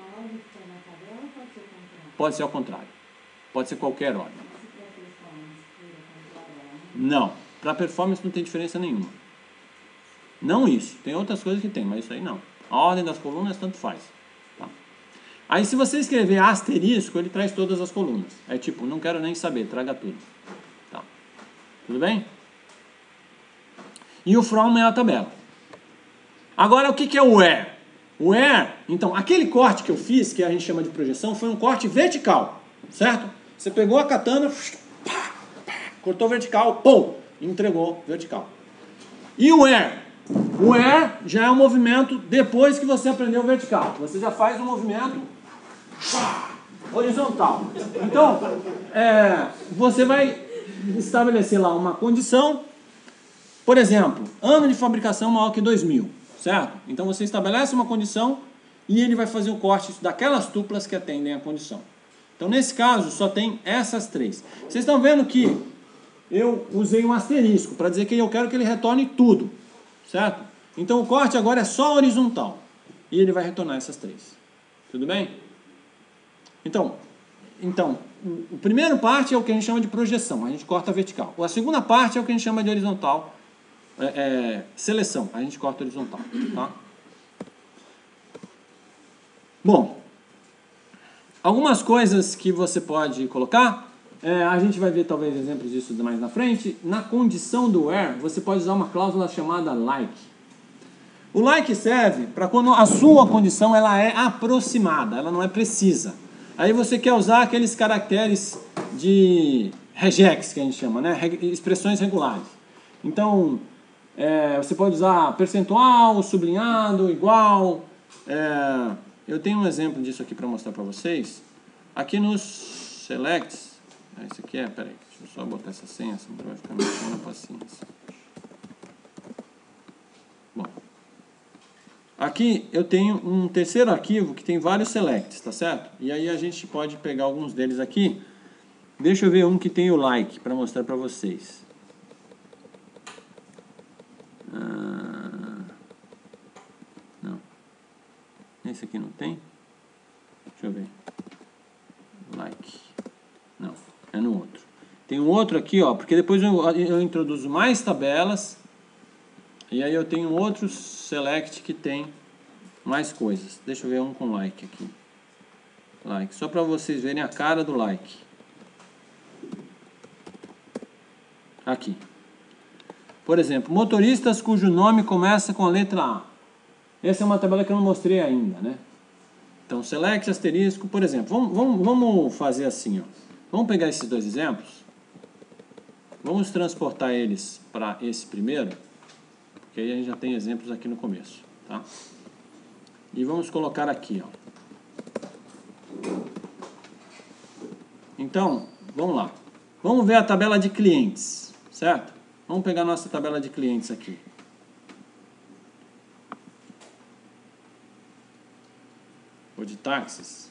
Pode ser ao contrário. Pode ser qualquer ordem. Não. Para performance não tem diferença nenhuma. Não isso. Tem outras coisas que tem, mas isso aí não. A ordem das colunas tanto faz. Tá? Aí se você escrever asterisco, ele traz todas as colunas. É tipo, não quero nem saber, traga tudo. Tá. Tudo bem? E o from é a tabela. Agora o que é o where? O where, então, aquele corte que eu fiz, que a gente chama de projeção, foi um corte vertical. Certo? Você pegou a katana, cortou vertical, pum, entregou vertical. E o where? O where já é um movimento depois que você aprendeu vertical. Você já faz um movimento horizontal. Então, você vai estabelecer lá uma condição, por exemplo, ano de fabricação maior que 2000, certo? Então você estabelece uma condição e ele vai fazer o corte daquelas tuplas que atendem a condição. Então, nesse caso, só tem essas três. Vocês estão vendo que eu usei um asterisco para dizer que eu quero que ele retorne tudo, certo? Então, o corte agora é só horizontal. E ele vai retornar essas três. Tudo bem? Então o primeiro parte é o que a gente chama de projeção. A gente corta vertical. A segunda parte é o que a gente chama de horizontal. Seleção. A gente corta horizontal. Tá? Bom. Algumas coisas que você pode colocar, a gente vai ver talvez exemplos disso mais na frente. Na condição do where, você pode usar uma cláusula chamada like. O like serve para quando a sua condição ela é aproximada, ela não é precisa. Aí você quer usar aqueles caracteres de regex, que a gente chama, né? Expressões regulares. Então, você pode usar percentual, sublinhado, igual. Eu tenho um exemplo disso aqui para mostrar para vocês. Aqui nos selects, esse aqui peraí, deixa eu só botar essa senha, senão vai ficar mexendo a paciência. Bom, aqui eu tenho um terceiro arquivo que tem vários selects, tá certo? E aí a gente pode pegar alguns deles aqui. Deixa eu ver um que tem o like para mostrar para vocês. Não. Esse aqui não tem? Deixa eu ver. Like. Não, é no outro. Tem um outro aqui, ó, porque depois eu introduzo mais tabelas. E aí eu tenho outro select que tem mais coisas. Deixa eu ver um com like aqui. Like, só para vocês verem a cara do like. Aqui. Por exemplo, motoristas cujo nome começa com a letra A. Essa é uma tabela que eu não mostrei ainda, né? Então, select, asterisco, por exemplo. Vamos fazer assim, ó. Vamos pegar esses dois exemplos. Vamos transportar eles para esse primeiro. Porque aí a gente já tem exemplos aqui no começo, tá? E vamos colocar aqui, ó. Então, vamos lá. Vamos ver a tabela de clientes, certo? Vamos pegar a nossa tabela de clientes aqui. Ou de táxis.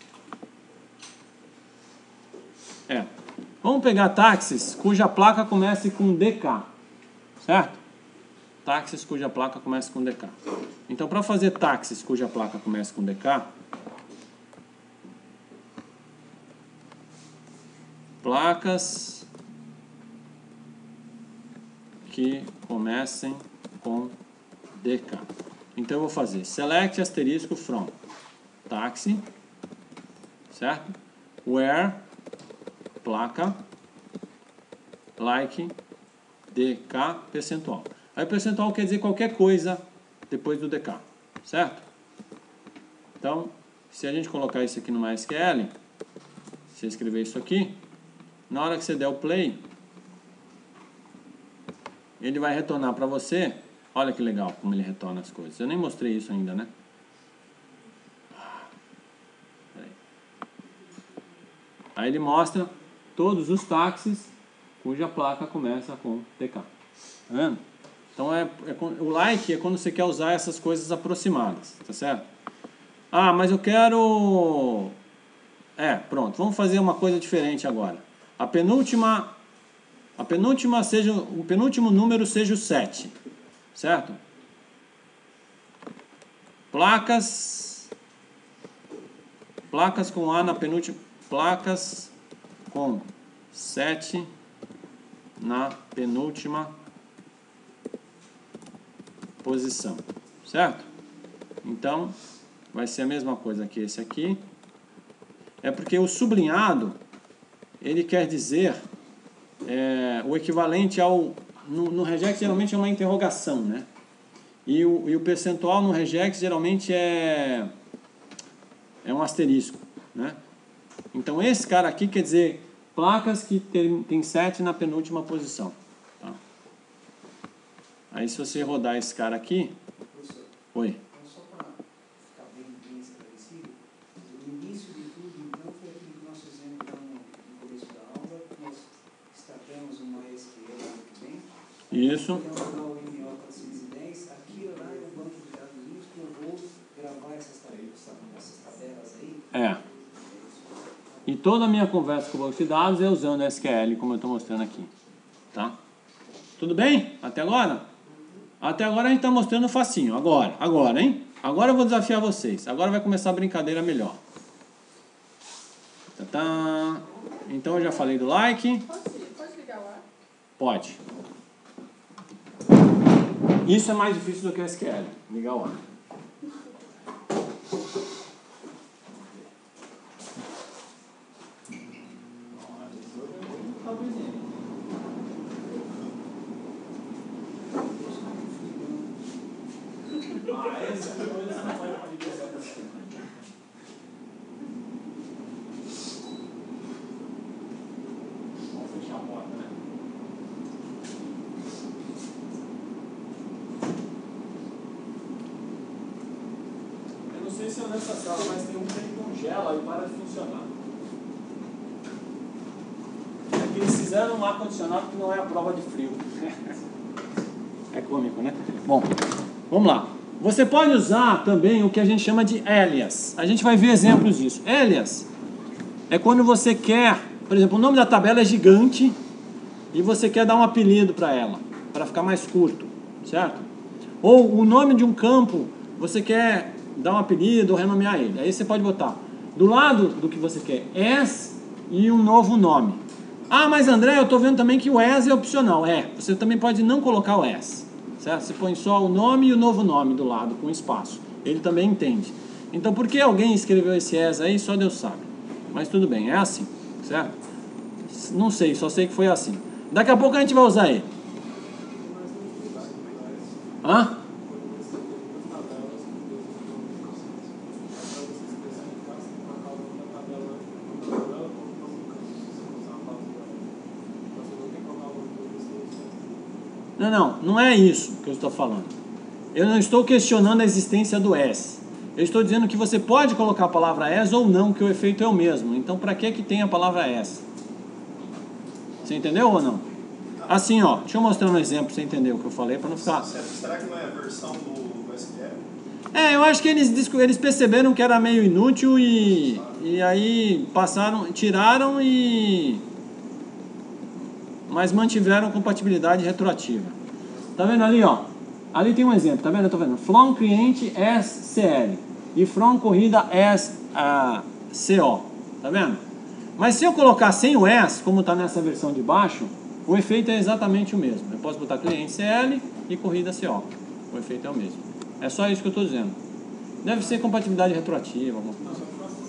Vamos pegar táxis cuja placa comece com DK, certo? Táxis cuja placa comece com DK. Então, para fazer táxis cuja placa comece com DK, placas que comecem com DK. Então eu vou fazer select asterisco from táxi, certo? Where placa like DK percentual. Aí o percentual quer dizer qualquer coisa depois do DK, certo? Então, se a gente colocar isso aqui no MySQL, você escrever isso aqui, na hora que você der o play, ele vai retornar para você. Olha que legal como ele retorna as coisas. Eu nem mostrei isso ainda, né? Aí ele mostra todos os táxis cuja placa começa com TK. Tá vendo? Então o like é quando você quer usar essas coisas aproximadas, tá certo? Ah, mas eu quero... pronto, vamos fazer uma coisa diferente agora. O penúltimo número seja o 7, certo? Placas com A na penúltima, placas com 7 na penúltima posição, certo? Então, vai ser a mesma coisa que esse aqui. É porque o sublinhado, ele quer dizer o equivalente ao... No regex geralmente é uma interrogação, né? E o percentual no regex geralmente é um asterisco, né? Então esse cara aqui quer dizer placas que tem 7 na penúltima posição. Tá? Aí se você rodar esse cara aqui... Professor, Oi. então só para ficar bem esclarecido, o início de tudo, então, foi aquilo que nós fizemos lá no começo da aula, nós extravemos uma SQL ano que vem. Isso. Criamos lá o MO 410, aquilo lá é o banco de dados que eu vou gravar essas tabelas aí. E toda a minha conversa com o banco de dados é usando SQL, como eu estou mostrando aqui. Tá? Tudo bem? Até agora? Até agora a gente está mostrando facinho. Agora, hein? Agora eu vou desafiar vocês. Agora vai começar a brincadeira melhor. Tá. Então eu já falei do like. Pode ligar lá? Pode. Isso é mais difícil do que o SQL. Ligar o ar. Eu não sei se é nessa sala, mas tem um que ele congela e para de funcionar. É que eles fizeram um ar-condicionado que não é a prova de frio. É cômico, né? Bom, vamos lá. Você pode usar também o que a gente chama de alias. A gente vai ver exemplos disso. Alias é quando você quer, por exemplo, o nome da tabela é gigante e você quer dar um apelido para ela, para ficar mais curto, certo? Ou o nome de um campo, você quer dar um apelido ou renomear ele. Aí você pode botar do lado do que você quer as e um novo nome. Ah, mas André, eu estou vendo também que o as é opcional. Você também pode não colocar o as, certo? Você põe só o nome e o novo nome do lado, com espaço. Ele também entende. Então, por que alguém escreveu esse as aí, só Deus sabe. Mas tudo bem, é assim, certo? Não sei, só sei que foi assim. Daqui a pouco a gente vai usar ele. Hã? Não é isso que eu estou falando. Eu não estou questionando a existência do as. Eu estou dizendo que você pode colocar a palavra as ou não, que o efeito é o mesmo. Então, para que tem a palavra as? Você entendeu ou não? Assim, ó, deixa eu mostrar um exemplo para você entender o que eu falei, para não ficar... Será que não é a versão do SQL? Eu acho que eles perceberam que era meio inútil e aí tiraram mas mantiveram compatibilidade retroativa. Tá vendo ali, ó? Ali tem um exemplo, tá vendo? Eu tô vendo. From cliente as CL e from corrida as CO. Tá vendo? Mas se eu colocar sem o as, como tá nessa versão de baixo, o efeito é exatamente o mesmo. Eu posso botar cliente CL e corrida CO. O efeito é o mesmo. É só isso que eu tô dizendo. Deve ser compatibilidade retroativa, alguma coisa.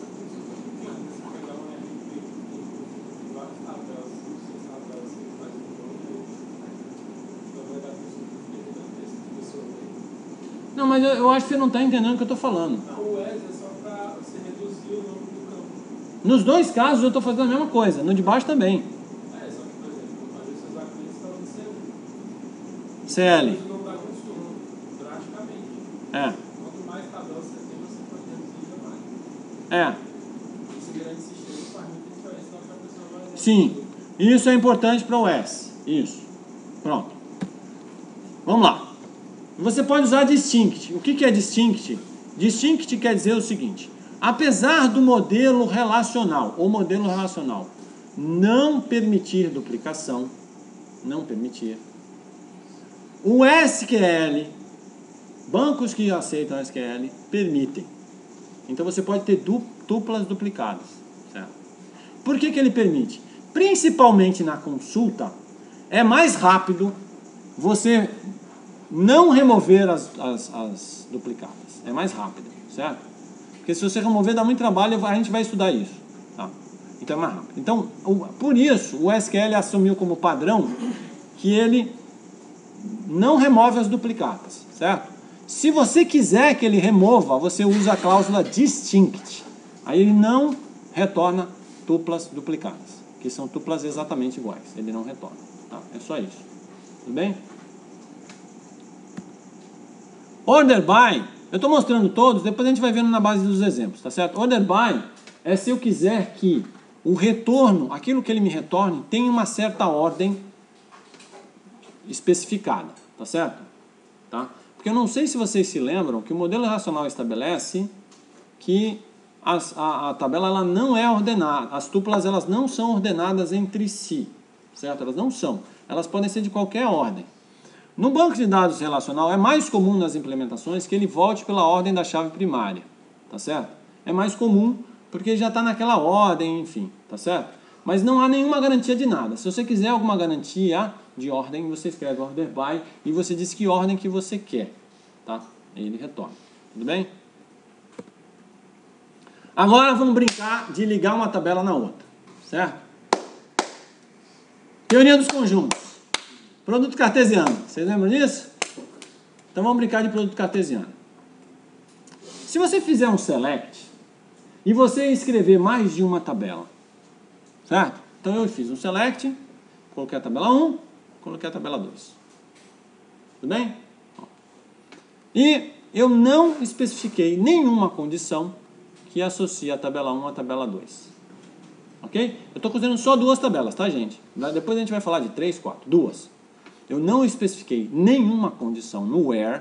Não, mas eu acho que você não está entendendo o que eu estou falando. O as é só para você reduzir o nome do campo. Nos dois casos eu estou fazendo a mesma coisa, no de baixo também. Só que, por exemplo, às vezes os clientes estão no CL. Não dá consumo drasticamente. É. Quanto mais tabela você tem, você pode reduzir mais. É. Esse grande sistema faz muita diferença na sua pessoa vai. Sim. Isso é importante para o S. Isso. Pronto. Vamos lá. Você pode usar distinct. O que é distinct? Distinct quer dizer o seguinte: apesar do modelo relacional, ou modelo relacional, não permitir duplicação, não permitir, o SQL, bancos que aceitam SQL, permitem. Então você pode ter tuplas duplicadas. Certo? Por que ele permite? Principalmente na consulta, é mais rápido você não remover as duplicadas. É mais rápido, certo? Porque se você remover dá muito trabalho, a gente vai estudar isso. Tá? Então é mais rápido. Então, por isso, o SQL assumiu como padrão que ele não remove as duplicadas, certo? Se você quiser que ele remova, você usa a cláusula distinct. Aí ele não retorna tuplas duplicadas, que são tuplas exatamente iguais. Ele não retorna. Tá? É só isso. Tudo bem? Order by, eu estou mostrando todos, depois a gente vai vendo na base dos exemplos, tá certo? Order by é se eu quiser que o retorno, aquilo que ele me retorne, tenha uma certa ordem especificada, tá certo? Tá? Porque eu não sei se vocês se lembram que o modelo relacional estabelece que a tabela ela não é ordenada, as tuplas elas não são ordenadas entre si, certo? Elas não são, elas podem ser de qualquer ordem. No banco de dados relacional é mais comum nas implementações que ele volte pela ordem da chave primária, tá certo? É mais comum porque já está naquela ordem, enfim, tá certo? Mas não há nenhuma garantia de nada. Se você quiser alguma garantia de ordem, você escreve order by e você diz que ordem que você quer, tá? E ele retorna, tudo bem? Agora vamos brincar de ligar uma tabela na outra, certo? Teoria dos conjuntos. Produto cartesiano, vocês lembram disso? Então vamos brincar de produto cartesiano. Se você fizer um select e você escrever mais de uma tabela, certo? Então eu fiz um select, coloquei a tabela 1, coloquei a tabela 2. Tudo bem? E eu não especifiquei nenhuma condição que associe a tabela 1 à tabela 2. Ok? Eu estou considerando só duas tabelas, tá, gente? Depois a gente vai falar de 3, 4, duas. Eu não especifiquei nenhuma condição no where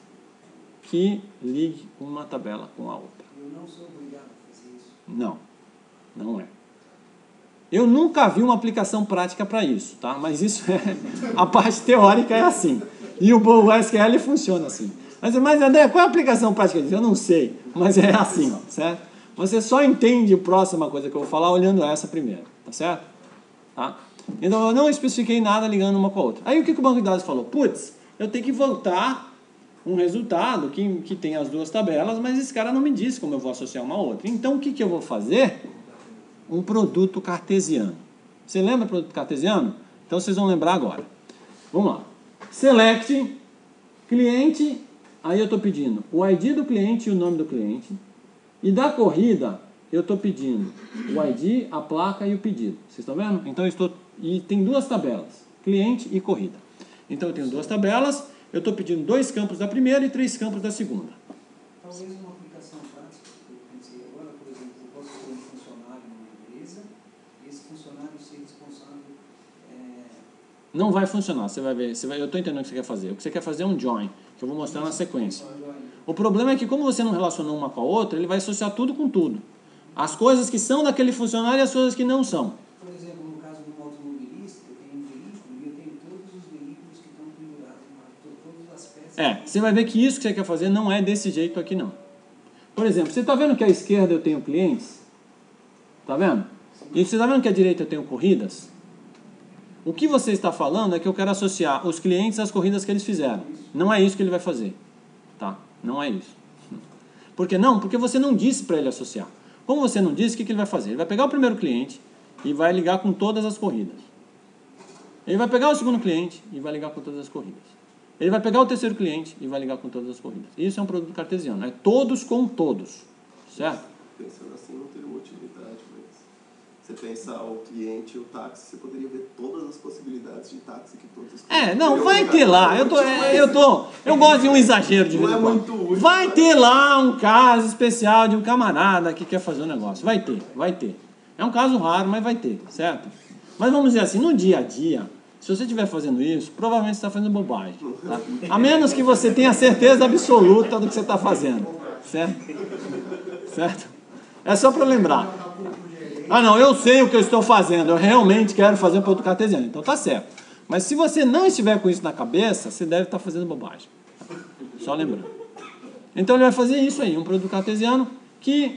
que ligue uma tabela com a outra. Eu não sou obrigado a fazer isso. Não, não é. Eu nunca vi uma aplicação prática para isso, tá? Mas isso é... a parte teórica é assim. E o SQL funciona assim. Mas André, qual é a aplicação prática disso? Eu não sei, mas é assim, certo? Você só entende a próxima coisa que eu vou falar olhando essa primeiro, tá certo? Tá? Então eu não especifiquei nada ligando uma com a outra. Aí o que o banco de dados falou? Putz, eu tenho que voltar um resultado que tem as duas tabelas, mas esse cara não me disse como eu vou associar uma a outra. Então o que eu vou fazer? Um produto cartesiano. Você lembra do produto cartesiano? Então vocês vão lembrar agora. Vamos lá. Select, cliente, aí eu estou pedindo o ID do cliente e o nome do cliente. E da corrida, eu estou pedindo o ID, a placa e o pedido. Vocês estão vendo? Então e tem duas tabelas, cliente e corrida. Então eu tenho duas tabelas, eu estou pedindo 2 campos da primeira e 3 campos da segunda. Talvez uma aplicação prática que eu pensei agora, por exemplo, eu posso ter um funcionário numa empresa e esse funcionário ser responsável... Não vai funcionar, você vai ver. Eu estou entendendo o que você quer fazer. O que você quer fazer é um join, que eu vou mostrar na sequência. O problema é que como você não relacionou uma com a outra, ele vai associar tudo com tudo. As coisas que são daquele funcionário e as coisas que não são. Por exemplo, no caso de um automobilista, eu tenho um veículo e eu tenho todos os veículos que estão pendurados, todas as peças. Você vai ver que isso que você quer fazer não é desse jeito aqui não. Por exemplo, você está vendo que à esquerda eu tenho clientes? Está vendo? E você está vendo que à direita eu tenho corridas? O que você está falando é que eu quero associar os clientes às corridas que eles fizeram. Não é isso que ele vai fazer. Tá? Não é isso. Por que não? Porque você não disse para ele associar. Como você não disse, o que ele vai fazer? Ele vai pegar o primeiro cliente e vai ligar com todas as corridas. Ele vai pegar o segundo cliente e vai ligar com todas as corridas. Ele vai pegar o terceiro cliente e vai ligar com todas as corridas. Isso é um produto cartesiano. É todos com todos. Certo? Pensando assim, não teria uma utilidade, mas... você pensa o cliente e o táxi, você poderia ver todas as possibilidades de táxi que todos os Não, vai ter lá. Eu gosto de um exagero de vez em quando. Vai ter lá um caso especial de um camarada que quer fazer um negócio. Vai ter. É um caso raro, mas vai ter, certo? Mas vamos dizer assim, no dia a dia, se você estiver fazendo isso, provavelmente você está fazendo bobagem. Tá? A menos que você tenha certeza absoluta do que você está fazendo. Certo? É só para lembrar. Não, eu sei o que eu estou fazendo. Eu realmente quero fazer um produto cartesiano. Então tá certo. Mas se você não estiver com isso na cabeça, você deve estar fazendo bobagem. Só lembrando. Então ele vai fazer isso aí, um produto cartesiano que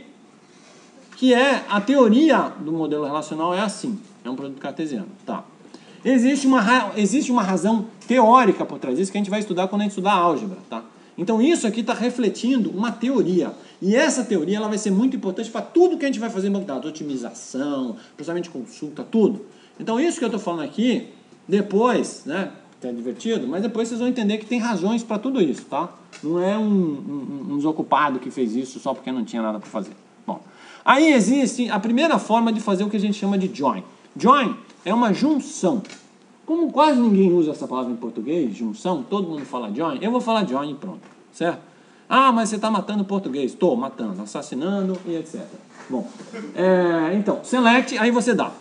é a teoria do modelo relacional é assim. É um produto cartesiano. Tá. Existe uma razão teórica por trás disso que a gente vai estudar quando a gente estudar álgebra, tá? Então isso aqui está refletindo uma teoria. E essa teoria ela vai ser muito importante para tudo que a gente vai fazer em banco de dados. Otimização, processamento de consulta, tudo. Então isso que eu estou falando aqui, depois, né? É divertido, mas depois vocês vão entender que tem razões para tudo isso, tá? Não é um desocupado que fez isso só porque não tinha nada para fazer. Bom, aí existe a primeira forma de fazer o que a gente chama de join. Join é uma junção. Como quase ninguém usa essa palavra em português, junção, todo mundo fala join, eu vou falar join e pronto, certo? Mas você está matando o português. Estou matando, assassinando e etc. Bom, então, select, aí você dá.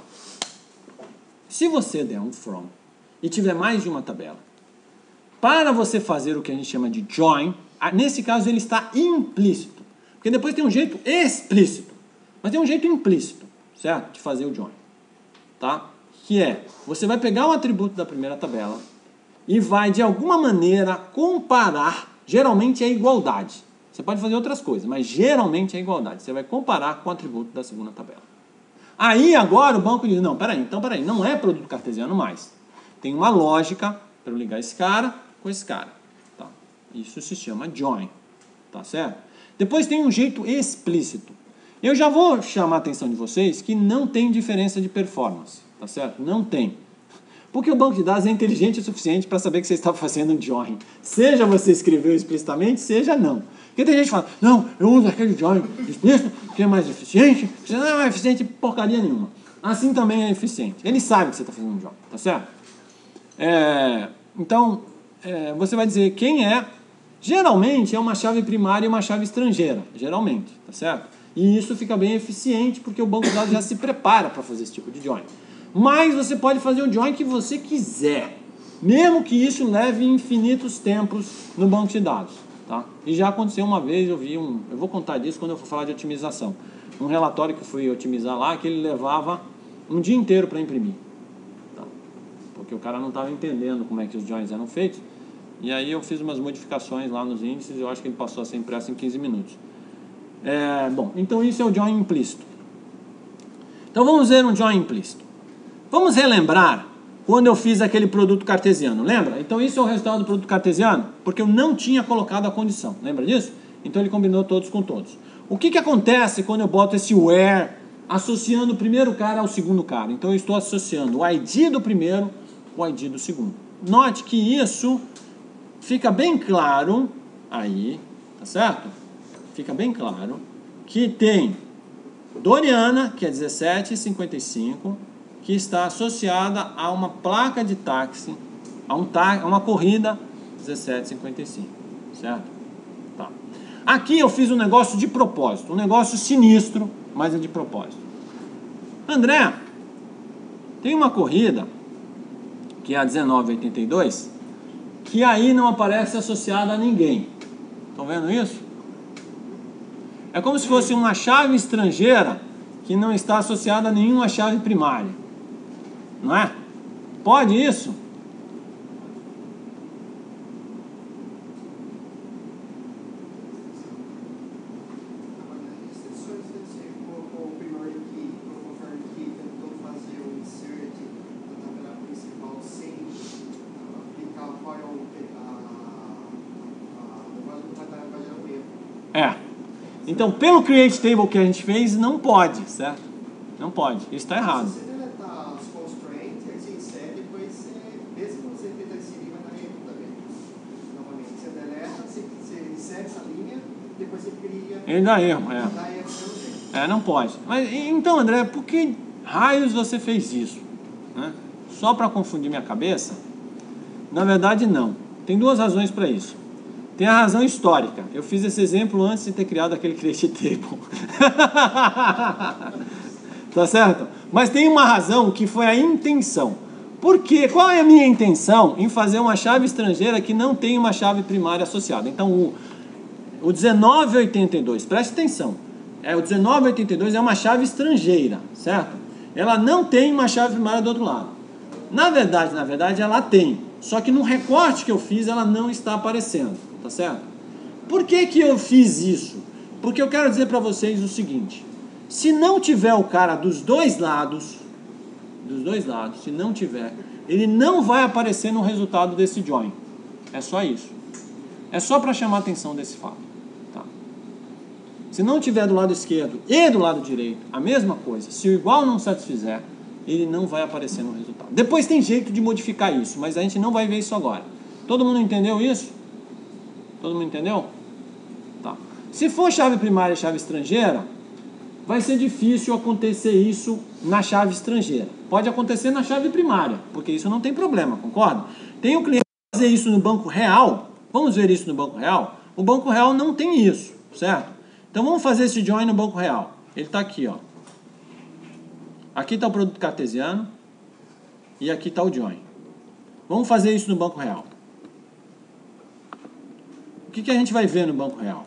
Se você der um from e tiver mais de uma tabela, para você fazer o que a gente chama de join, nesse caso ele está implícito. Porque depois tem um jeito explícito, mas tem um jeito implícito, certo? De fazer o join, tá? Que você vai pegar um atributo da primeira tabela e vai, de alguma maneira, comparar, geralmente é igualdade. Você pode fazer outras coisas, mas geralmente é igualdade. Você vai comparar com o atributo da segunda tabela. Aí, agora, o banco diz, peraí, não é produto cartesiano mais. Tem uma lógica para eu ligar esse cara com esse cara. Tá? Isso se chama join, tá certo? Depois tem um jeito explícito. Eu já vou chamar a atenção de vocês que não tem diferença de performance. Tá certo? Não tem. Porque o banco de dados é inteligente o suficiente para saber que você está fazendo um join. Seja você escreveu explicitamente, seja não. Porque tem gente que fala, não, eu uso aquele join explícito, que é mais eficiente. Não é eficiente porcaria nenhuma. Assim também é eficiente. Ele sabe que você está fazendo um join. Tá certo? Então, você vai dizer quem é. Geralmente é uma chave primária e uma chave estrangeira. Geralmente. Tá certo? E isso fica bem eficiente porque o banco de dados já se prepara para fazer esse tipo de join. Mas você pode fazer o join que você quiser, mesmo que isso leve infinitos tempos no banco de dados, tá? E já aconteceu uma vez, eu vou contar disso quando eu for falar de otimização, um relatório que eu fui otimizar lá, que ele levava um dia inteiro para imprimir, tá? Porque o cara não estava entendendo como é que os joins eram feitos, e aí eu fiz umas modificações lá nos índices, eu acho que ele passou a ser impresso em 15 minutos. Bom, então isso é o join implícito. Então vamos ver um join implícito. Vamos relembrar quando eu fiz aquele produto cartesiano, lembra? Então isso é o resultado do produto cartesiano, porque eu não tinha colocado a condição, lembra disso? Então ele combinou todos com todos. O que acontece quando eu boto esse where associando o primeiro cara ao segundo cara? Então eu estou associando o ID do primeiro com o ID do segundo. Note que isso fica bem claro aí, tá certo? Fica bem claro que tem Doriana, que é 17,55, que está associada a uma placa de táxi, a uma corrida 17,55, certo? Tá. Aqui eu fiz um negócio de propósito, um negócio sinistro, mas é de propósito. André, tem uma corrida, que é a 19,82, que aí não aparece associada a ninguém. Estão vendo isso? É como se fosse uma chave estrangeira que não está associada a nenhuma chave primária. Não é? Pode isso? Então, pelo create table que a gente fez, não pode, certo? Não pode. Isso está errado. Se você deletar os constraints, aí você insere, depois mesmo que você tenta inserir, vai dar erro também. Novamente, você deleta, você insere essa linha, depois você cria. Ele dá erro, Dá erro, não pode. Mas, então, André, por que raios você fez isso? Né? Só para confundir minha cabeça? Na verdade, não. Tem duas razões para isso. Tem a razão histórica. Eu fiz esse exemplo antes de ter criado aquele create table. Tá certo? Mas tem uma razão que foi a intenção. Por quê? Qual é a minha intenção em fazer uma chave estrangeira que não tem uma chave primária associada? Então, o 1982, preste atenção. O 1982 é uma chave estrangeira, certo? Ela não tem uma chave primária do outro lado. Na verdade, ela tem. Só que no recorte que eu fiz, ela não está aparecendo, tá certo? Por que que eu fiz isso? Porque eu quero dizer para vocês o seguinte: se não tiver o cara dos dois lados, se não tiver, ele não vai aparecer no resultado desse join. É só isso. É só para chamar a atenção desse fato. Tá? Se não tiver do lado esquerdo e do lado direito a mesma coisa, se o igual não satisfizer, ele não vai aparecer no resultado. Depois tem jeito de modificar isso, mas a gente não vai ver isso agora. Todo mundo entendeu isso? Todo mundo entendeu? Tá. Se for chave primária e chave estrangeira, vai ser difícil acontecer isso na chave estrangeira. Pode acontecer na chave primária, porque isso não tem problema, concorda? Tem um cliente que fazer isso no banco real. Vamos ver isso no banco real? O banco real não tem isso, certo? Então vamos fazer esse join no banco real. Ele está aqui, ó. Aqui está o produto cartesiano e aqui está o join. Vamos fazer isso no banco real. O que a gente vai ver no banco real?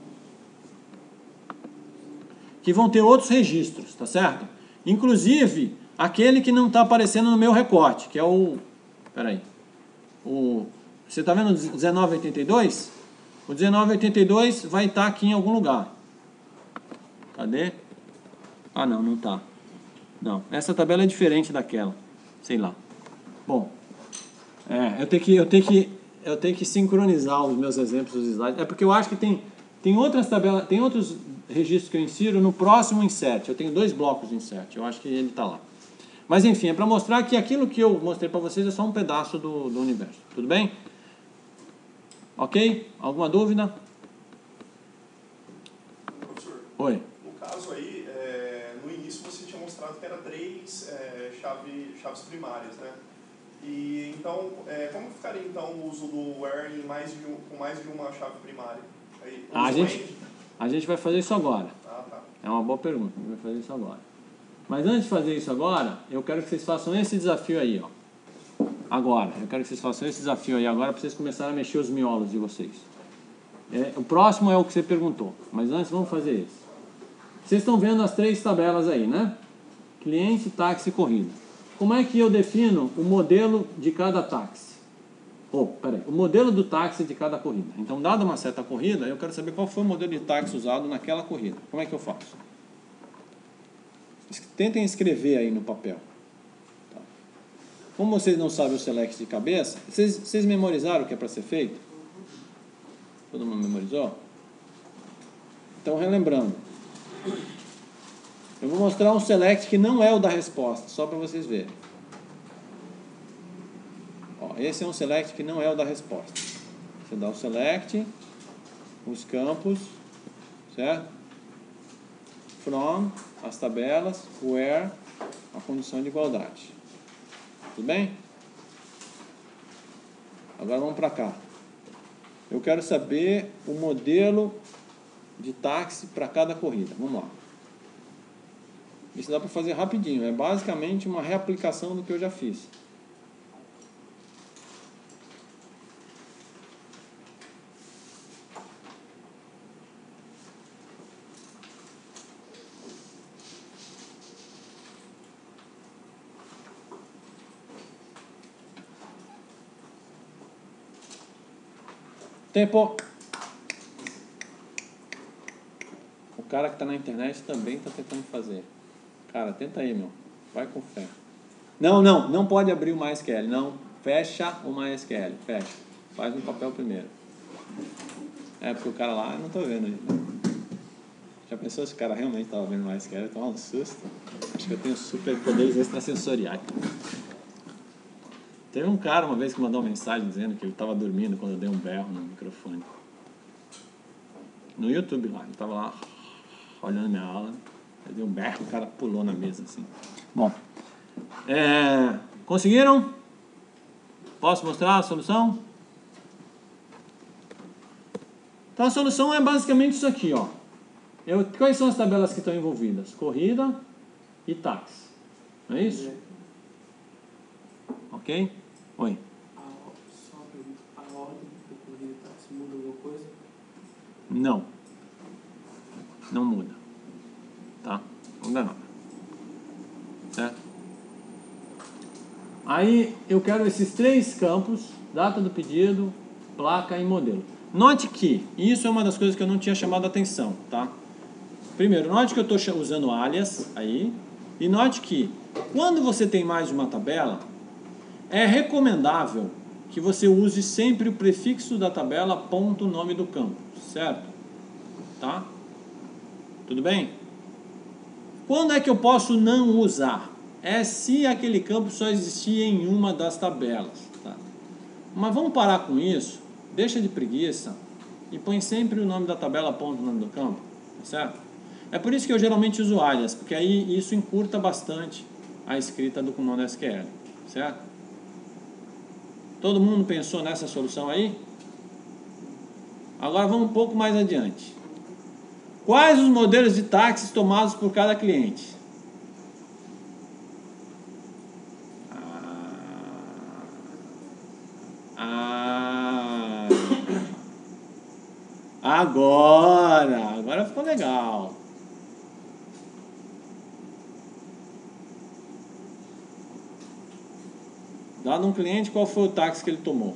Que vão ter outros registros, tá certo? Inclusive, aquele que não está aparecendo no meu recorte, que é o... Peraí. Você está vendo o 1982? O 1982 vai estar aqui em algum lugar. Cadê? Ah, não está. Não, essa tabela é diferente daquela. Sei lá. Bom, eu tenho que sincronizar os meus exemplos dos slides. É porque eu acho que tem outras tabelas, tem outros registros que eu insiro no próximo insert. Eu tenho 2 blocos de insert. Eu acho que ele está lá. Mas enfim, é para mostrar que aquilo que eu mostrei para vocês é só um pedaço do universo. Tudo bem? Ok? Alguma dúvida? Professor, Oi. no caso aí, no início você tinha mostrado que era 3 chaves primárias, né? E então, como ficaria então o uso do where com mais de uma chave primária? Aí, a gente vai fazer isso agora. Ah, tá. É uma boa pergunta, a gente vai fazer isso agora. Mas antes de fazer isso agora, eu quero que vocês façam esse desafio aí, ó. Agora, eu quero que vocês façam esse desafio aí agora para vocês começarem a mexer os miolos de vocês. O próximo é o que você perguntou, mas antes vamos fazer esse. Vocês estão vendo as 3 tabelas aí, né? Cliente, táxi e corrida. Como é que eu defino o modelo de cada táxi? O modelo do táxi de cada corrida. Então, dada uma certa corrida, eu quero saber qual foi o modelo de táxi usado naquela corrida. Como é que eu faço? Tentem escrever aí no papel. Tá. Como vocês não sabem o select de cabeça, vocês memorizaram o que é para ser feito? Todo mundo memorizou? Então, relembrando. Eu vou mostrar um select que não é o da resposta, só para vocês verem. Esse é um select que não é o da resposta. Você dá o select, os campos, certo? From, as tabelas, where, a condição de igualdade. Tudo bem? Agora vamos para cá. Eu quero saber o modelo de táxi para cada corrida. Vamos lá. Isso dá para fazer rapidinho. É basicamente uma reaplicação do que eu já fiz. Tempo. O cara que está na internet também está tentando fazer. Cara, tenta aí, meu. Vai com fé. Não pode abrir o MySQL. Não, fecha o MySQL. Fecha. Faz no papel primeiro. Porque o cara lá, eu não estou vendo ainda. Já pensou se o cara realmente estava vendo o MySQL? Eu tomava um susto. Acho que eu tenho superpoderes extrasensoriais. Teve um cara uma vez que mandou uma mensagem dizendo que ele estava dormindo quando eu dei um berro no microfone. No YouTube lá, ele estava lá olhando minha aula, eu dei um berro, o cara pulou na mesa assim. Bom, conseguiram? Posso mostrar a solução? Então a solução é basicamente isso aqui, ó. Quais são as tabelas que estão envolvidas? Corrida e táxi. Não é isso? Ok? Oi. Só uma pergunta. A ordem do corrida e táxi muda alguma coisa? Não. Não muda. Tá? Não muda nada. Certo? Aí eu quero esses 3 campos, data do pedido, placa e modelo. Note que isso é uma das coisas que eu não tinha chamado a atenção, tá? Primeiro, note que eu estou usando alias aí. E note que quando você tem mais de uma tabela, é recomendável que você use sempre o prefixo da tabela ponto nome do campo, certo? Tá? Tudo bem? Quando é que eu posso não usar? É se aquele campo só existia em uma das tabelas, tá? Mas vamos parar com isso, deixa de preguiça e põe sempre o nome da tabela ponto nome do campo, tá certo? É por isso que eu geralmente uso alias, porque aí isso encurta bastante a escrita do comando SQL, certo? Todo mundo pensou nessa solução aí? Agora vamos um pouco mais adiante. Quais os modelos de táxis tomados por cada cliente? Agora ficou legal. Dado um cliente, qual foi o táxi que ele tomou?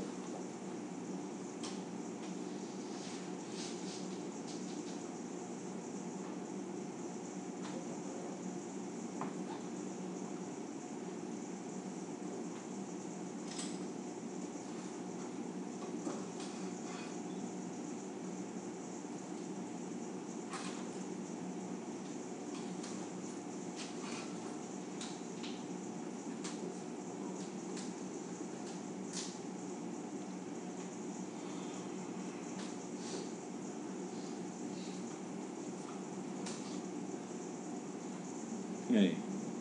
E aí?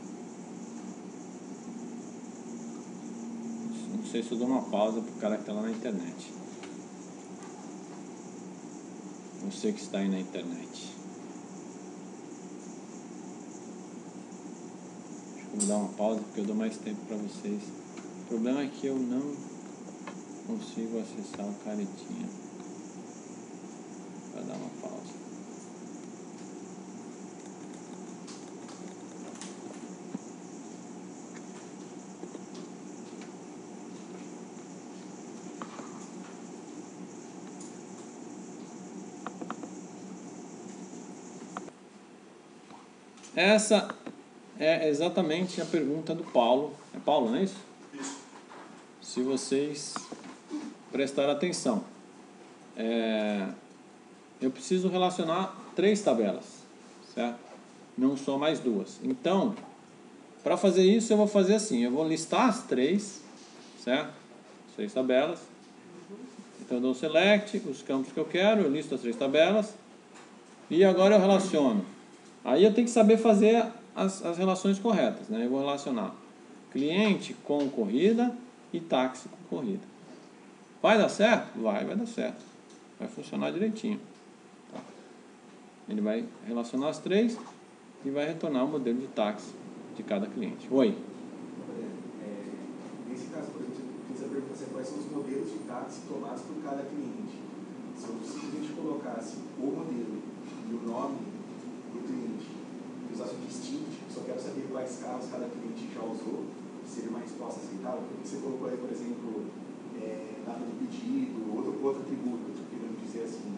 Não sei se eu dou uma pausa pro cara que tá lá na internet. Você que está aí na internet. Acho que eu vou dar uma pausa porque eu dou mais tempo para vocês. O problema é que eu não consigo acessar o caretinha. Vai dar uma pausa. Essa é exatamente a pergunta do Paulo. É Paulo, não é isso? Isso. Se vocês prestarem atenção. Eu preciso relacionar 3 tabelas, certo? Não só mais 2. Então, para fazer isso, eu vou fazer assim. Eu vou listar as 3, certo? 3 tabelas. Então, eu dou select, os campos que eu quero, eu listo as 3 tabelas. E agora eu relaciono. Aí eu tenho que saber fazer as relações corretas, né? Eu vou relacionar cliente com corrida e táxi com corrida. Vai dar certo? Vai dar certo. Vai funcionar direitinho. Tá? Ele vai relacionar as 3 e vai retornar o modelo de táxi de cada cliente. Oi? Nesse caso, por exemplo, eu fiz a pergunta assim, quais são os modelos de táxi tomados por cada cliente. Se eu simplesmente colocasse o modelo e o nome do cliente, e usasse um distinct, só quero saber quais carros cada cliente já usou, seria uma resposta aceitável? Porque você colocou aí, por exemplo, data do pedido, outro atributo, querendo dizer assim.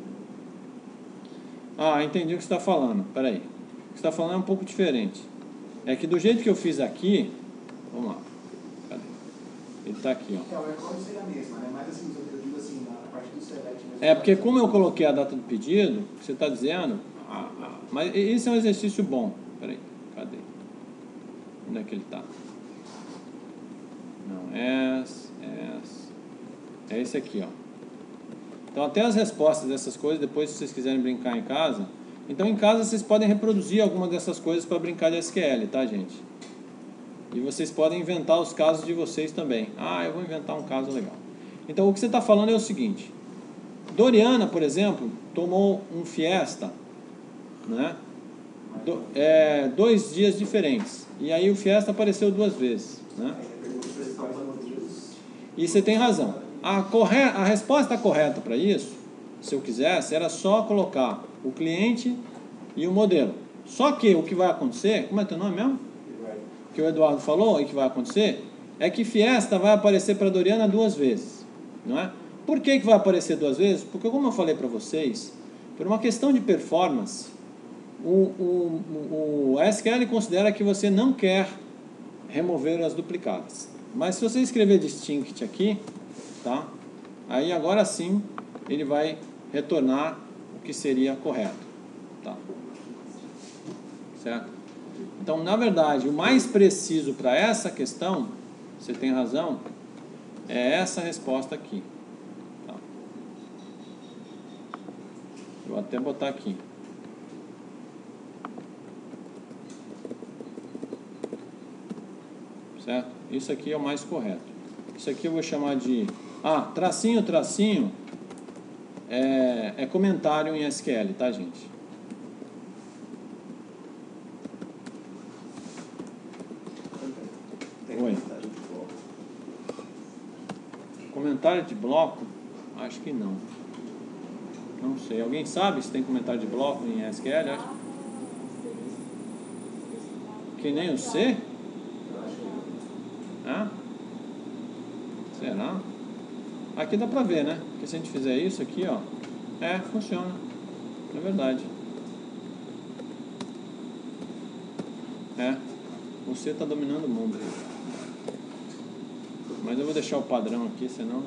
Ah, entendi o que você está falando. Peraí. O que você está falando é um pouco diferente. É que do jeito que eu fiz aqui, vamos lá. Cadê? Ele está aqui, ó. O recorde seria a mesma, né? Mas assim, eu digo assim, na parte do select mesmo. Porque como eu coloquei a data do pedido, você está dizendo... mas esse é um exercício bom. Peraí, cadê? Onde é que ele está? Não, é esse aqui, ó. Então até as respostas dessas coisas, depois se vocês quiserem brincar em casa, então em casa vocês podem reproduzir alguma dessas coisas para brincar de SQL, tá, gente? E vocês podem inventar os casos de vocês também. Ah, eu vou inventar um caso legal. Então, o que você está falando é o seguinte. Doriana, por exemplo, tomou um Fiesta, né? 2 dias diferentes. E aí o Fiesta apareceu 2 vezes, né? E você tem razão. A resposta correta para isso, se eu quisesse, era só colocar o cliente e o modelo. Só que o que vai acontecer, como é teu nome mesmo? Que o Eduardo falou e que vai acontecer, é que Fiesta vai aparecer para Doriana 2 vezes, não é? Por que vai aparecer 2 vezes? Porque, como eu falei para vocês, por uma questão de performance, o SQL considera que você não quer remover as duplicadas. Mas se você escrever distinct aqui, tá? Aí agora sim ele vai retornar o que seria correto, tá? Certo? Então, na verdade, o mais preciso para essa questão, você tem razão, é essa resposta aqui. Tá? Vou até botar aqui. Certo? Isso aqui é o mais correto. Isso aqui eu vou chamar de... tracinho, tracinho é comentário em SQL, tá, gente? Oi. Comentário de bloco? Acho que não. Não sei. Alguém sabe se tem comentário de bloco em SQL? Que nem o C? Será? Aqui dá pra ver, né? Porque se a gente fizer isso aqui, ó, funciona. É verdade. O C tá dominando o mundo. Mas eu vou deixar o padrão aqui, senão...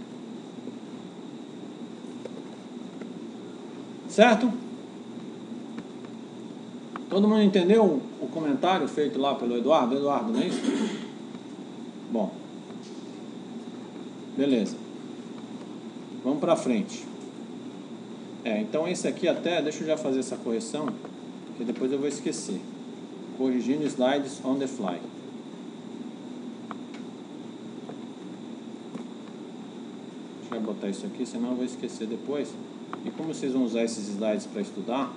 Certo? Todo mundo entendeu o comentário feito lá pelo Eduardo? Eduardo, não é isso? Bom. Beleza. Vamos para frente. Então esse aqui até, deixa eu já fazer essa correção, que depois eu vou esquecer. Corrigindo slides on the fly. Deixa eu botar isso aqui, senão eu vou esquecer depois. E como vocês vão usar esses slides para estudar,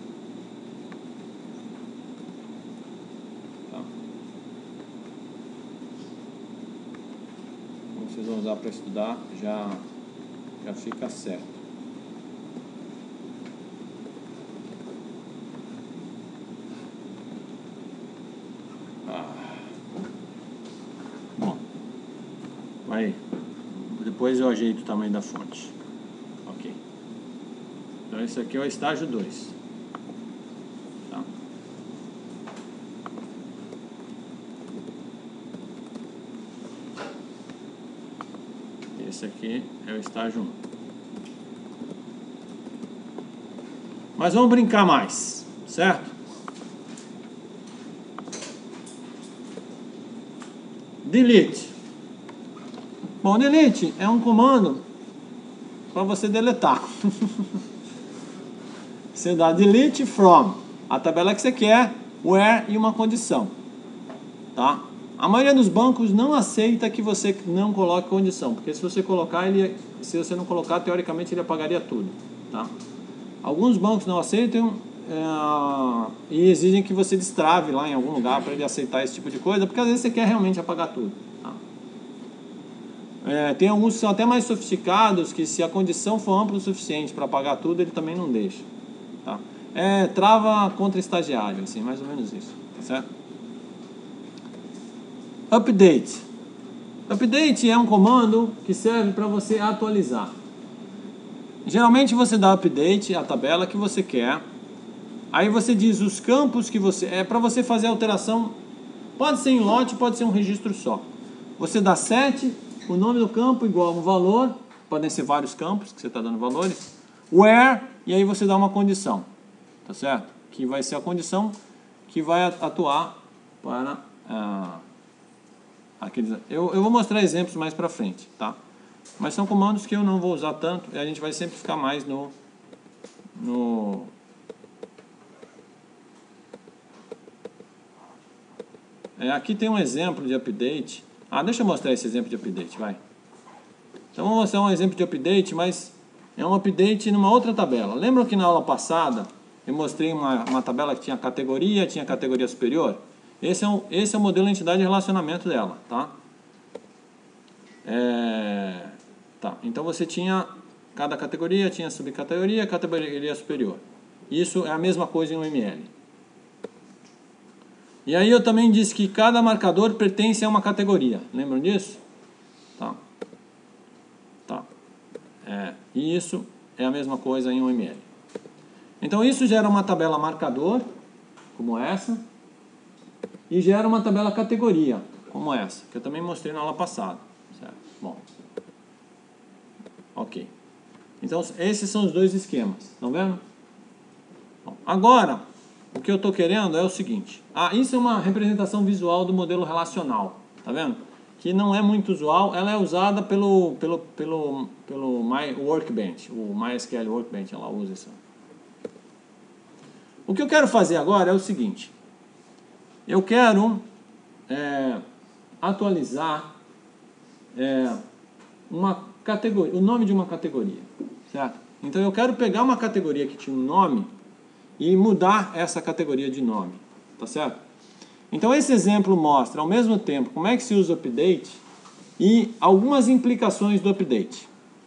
tá? Como vocês vão usar para estudar, já fica certo. Bom, aí, depois eu ajeito o tamanho da fonte. Ok. Então esse aqui é o estágio 2. Tá? Esse aqui é o estágio 1. Mas vamos brincar mais, certo? Delete. Bom, delete é um comando para você deletar. Você dá delete from a tabela que você quer, where e uma condição. Tá? A maioria dos bancos não aceita que você não coloque condição, porque se você colocar, se você não colocar, teoricamente ele apagaria tudo. Tá? Alguns bancos não aceitam e exigem que você destrave lá em algum lugar para ele aceitar esse tipo de coisa, porque às vezes você quer realmente apagar tudo. Tá? Tem alguns que são até mais sofisticados, que se a condição for ampla o suficiente para apagar tudo, ele também não deixa. Tá? Trava contra estagiário, assim, mais ou menos isso. Tá certo? Update. Update é um comando que serve para você atualizar. Geralmente você dá update à tabela que você quer. Aí você diz os campos que você... É para você fazer a alteração. Pode ser em lote, pode ser um registro só. Você dá set, o nome do campo igual a um valor. Podem ser vários campos que você está dando valores. Where, e aí você dá uma condição. Tá certo? Que vai ser a condição que vai atuar para... Eu vou mostrar exemplos mais para frente, tá? Mas são comandos que eu não vou usar tanto e a gente vai sempre ficar mais aqui tem um exemplo de update. Deixa eu mostrar esse exemplo de update, vai. Então vamos mostrar um exemplo de update, mas é um update numa outra tabela. Lembram que na aula passada eu mostrei uma tabela que tinha categoria superior? Esse é o modelo entidade de relacionamento dela, tá? Então você tinha cada categoria, tinha subcategoria, categoria superior. Isso é a mesma coisa em UML. E aí eu também disse que cada marcador pertence a uma categoria. Lembram disso? Tá. E isso é a mesma coisa em UML. Então isso gera uma tabela marcador, como essa, e gera uma tabela categoria, como essa, que eu também mostrei na aula passada. Certo? Bom. Ok. Então esses são os dois esquemas. Estão vendo? Bom, agora, o que eu estou querendo é o seguinte. Isso é uma representação visual do modelo relacional. Tá vendo? Que não é muito usual. Ela é usada pelo Workbench. O MySQL Workbench, ela usa isso. O que eu quero fazer agora é o seguinte. Eu quero atualizar uma categoria, o nome de uma categoria. Certo? Então eu quero pegar uma categoria que tinha um nome e mudar essa categoria de nome. Tá certo? Então esse exemplo mostra ao mesmo tempo como é que se usa o update e algumas implicações do update.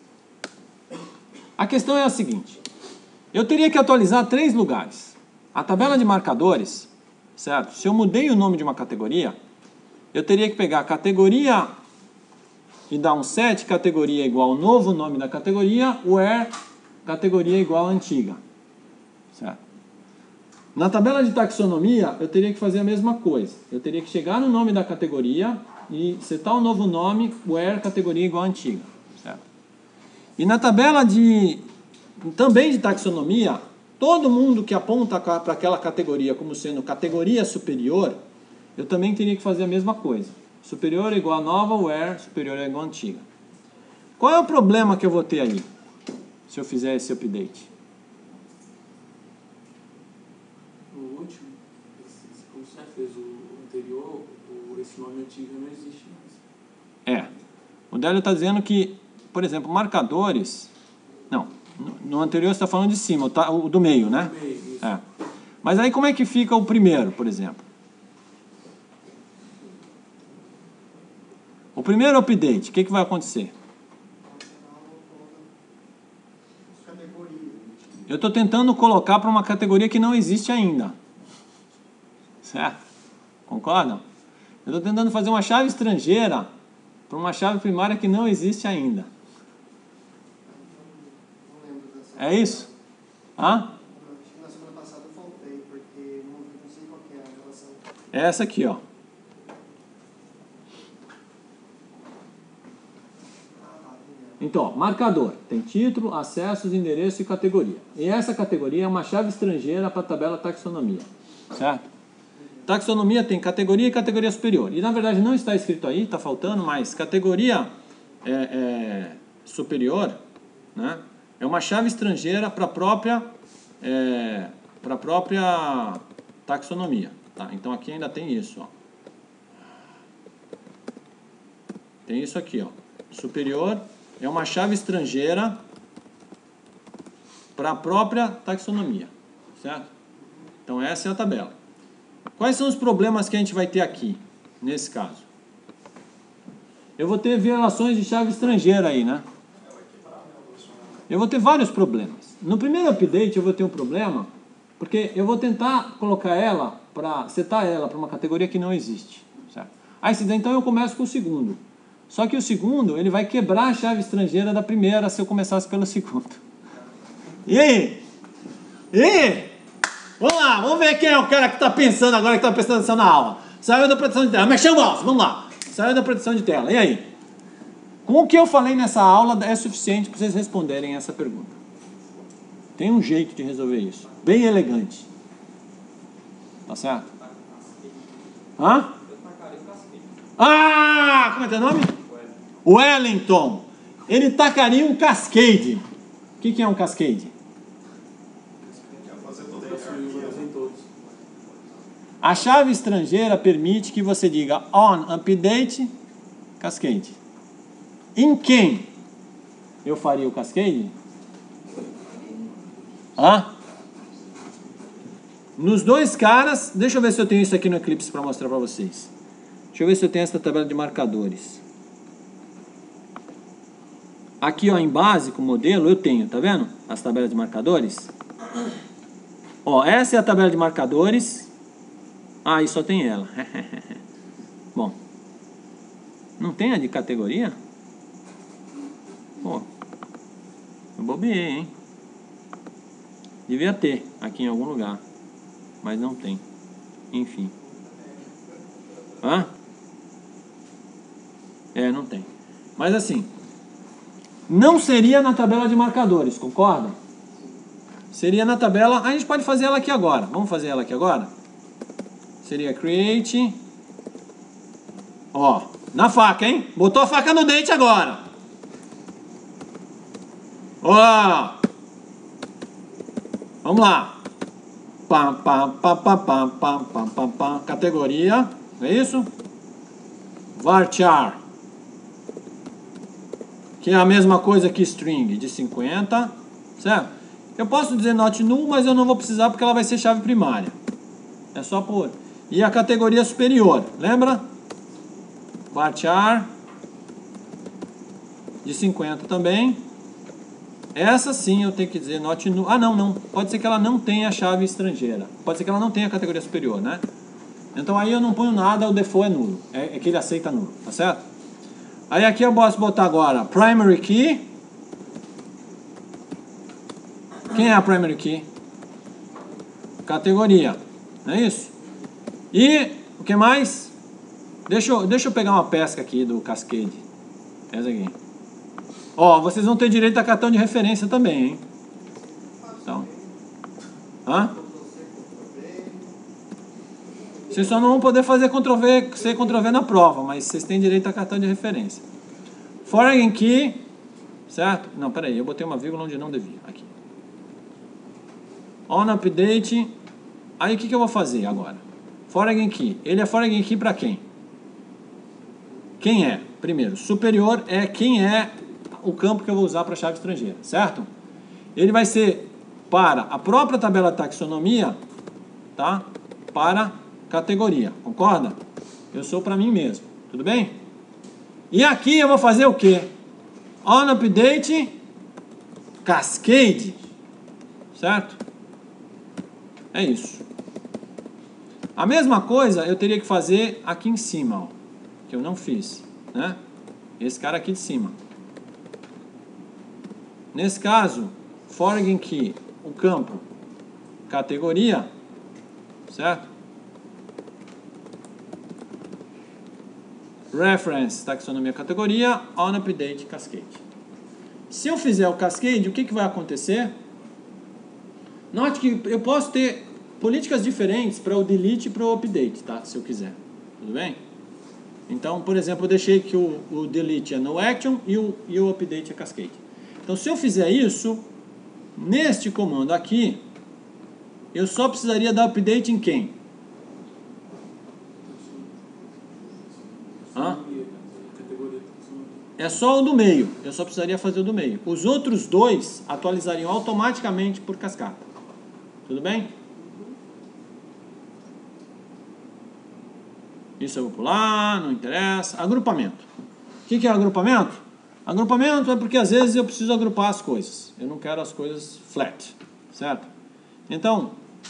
A questão é a seguinte. Eu teria que atualizar 3 lugares. A tabela de marcadores, certo? Se eu mudei o nome de uma categoria, eu teria que pegar a categoria e dar um set, categoria igual ao novo nome da categoria, where categoria igual à antiga. Certo? Na tabela de taxonomia, eu teria que fazer a mesma coisa. Eu teria que chegar no nome da categoria e setar o novo nome, where categoria igual à antiga. Certo? E na tabela também de taxonomia, todo mundo que aponta para aquela categoria como sendo categoria superior, eu também teria que fazer a mesma coisa. Superior é igual a nova, where superior é igual a antiga. Qual é o problema que eu vou ter aí, se eu fizer esse update? O último, como você fez o anterior, esse nome antigo não existe mais. O Délio está dizendo que, por exemplo, marcadores... Não, no anterior você está falando de cima, o do meio, né? Do meio, isso. Mas aí como é que fica o primeiro, por exemplo? O primeiro update, o que vai acontecer? Eu estou tentando colocar para uma categoria que não existe ainda. Certo? Concordam? Eu estou tentando fazer uma chave estrangeira para uma chave primária que não existe ainda. É isso? Na semana passada eu faltei, porque não sei qual que é a relação. É essa aqui, ó. Então, marcador. Tem título, acessos, endereço e categoria. E essa categoria é uma chave estrangeira para a tabela taxonomia. Certo? Taxonomia tem categoria e categoria superior. E na verdade não está escrito aí, está faltando, mas categoria superior, né, é uma chave estrangeira para a própria taxonomia. Tá? Então aqui ainda tem isso. Ó. Tem isso aqui. Ó. Superior é uma chave estrangeira para a própria taxonomia. Certo? Então essa é a tabela. Quais são os problemas que a gente vai ter aqui, nesse caso? Eu vou ter violações de chave estrangeira aí, né? Eu vou ter vários problemas. No primeiro update eu vou ter um problema, porque eu vou tentar colocar ela, setar ela para uma categoria que não existe. Certo? Aí então eu começo com o segundo. Só que o segundo, ele vai quebrar a chave estrangeira da primeira se eu começasse pelo segundo. E aí? E aí? Vamos lá, vamos ver quem é o cara que está pensando agora, que está prestando atenção na aula. Saiu da proteção de tela. Mexeu o mouse, vamos lá. Saiu da proteção de tela. E aí? Com o que eu falei nessa aula é suficiente para vocês responderem essa pergunta. Tem um jeito de resolver isso. Bem elegante. Tá certo? Hã? Como é teu nome? Wellington. Ele tacaria um cascade. O que é um cascade? A chave estrangeira permite que você diga on update cascade. Em quem eu faria o cascade? Nos dois caras, deixa eu ver se eu tenho isso aqui no Eclipse para mostrar para vocês. Deixa eu ver se eu tenho essa tabela de marcadores. Aqui, ó, em básico, modelo, eu tenho, tá vendo? As tabelas de marcadores. Ó, essa é a tabela de marcadores. E só tem ela. Bom, não tem a de categoria? Pô, eu bobeei, hein? Devia ter aqui em algum lugar, mas não tem. Enfim. Não tem. Mas assim, não seria na tabela de marcadores, concorda? Seria na tabela... A gente pode fazer ela aqui agora. Vamos fazer ela aqui agora? Seria create... Ó, na faca, hein? Botou a faca no dente agora. Ó. Vamos lá. Categoria. É isso? Varchar. Que é a mesma coisa que string, de 50. Certo? Eu posso dizer not null, mas eu não vou precisar porque ela vai ser chave primária. É só pôr. E a categoria superior, lembra? Varchar de 50 também. Essa sim eu tenho que dizer not null. Não. Pode ser que ela não tenha chave estrangeira. Pode ser que ela não tenha categoria superior, né? Então aí eu não ponho nada, o default é nulo. É que ele aceita nulo, tá certo? Aí aqui eu posso botar agora primary key. Quem é a primary key? Categoria. Não é isso? E o que mais? Deixa eu pegar uma pesca aqui do Cascade. Essa aqui. Ó, vocês vão ter direito a cartão de referência também, hein? Então. Vocês só não vão poder fazer C, Ctrl+V na prova, mas vocês têm direito a cartão de referência. Foreign key, certo? Não, peraí, eu botei uma vírgula onde não devia. Aqui. On update. Aí o que eu vou fazer agora? Foreign key. Ele é foreign key para quem? Quem é? Primeiro, superior é quem é o campo que eu vou usar para chave estrangeira, certo? Ele vai ser para a própria tabela de taxonomia, tá? Para categoria, concorda? Eu sou para mim mesmo, tudo bem? E aqui eu vou fazer o quê? On update cascade, certo? É isso. A mesma coisa eu teria que fazer aqui em cima, ó, que eu não fiz, né? Esse cara aqui de cima. Nesse caso, foreign key, o campo categoria, certo? Reference, taxonomia categoria, on update cascade. Se eu fizer o cascade, o que vai acontecer? Note que eu posso ter políticas diferentes para o delete e para o update, tá? Se eu quiser, tudo bem? Então, por exemplo, eu deixei que o delete é no action e o update é cascade. Então, se eu fizer isso, neste comando aqui, eu só precisaria dar update em quem? É só o do meio. Eu só precisaria fazer o do meio. Os outros dois atualizariam automaticamente por cascata. Tudo bem? Isso eu vou pular, não interessa. Agrupamento. O que é agrupamento? Agrupamento é porque às vezes eu preciso agrupar as coisas. Eu não quero as coisas flat, certo? Então,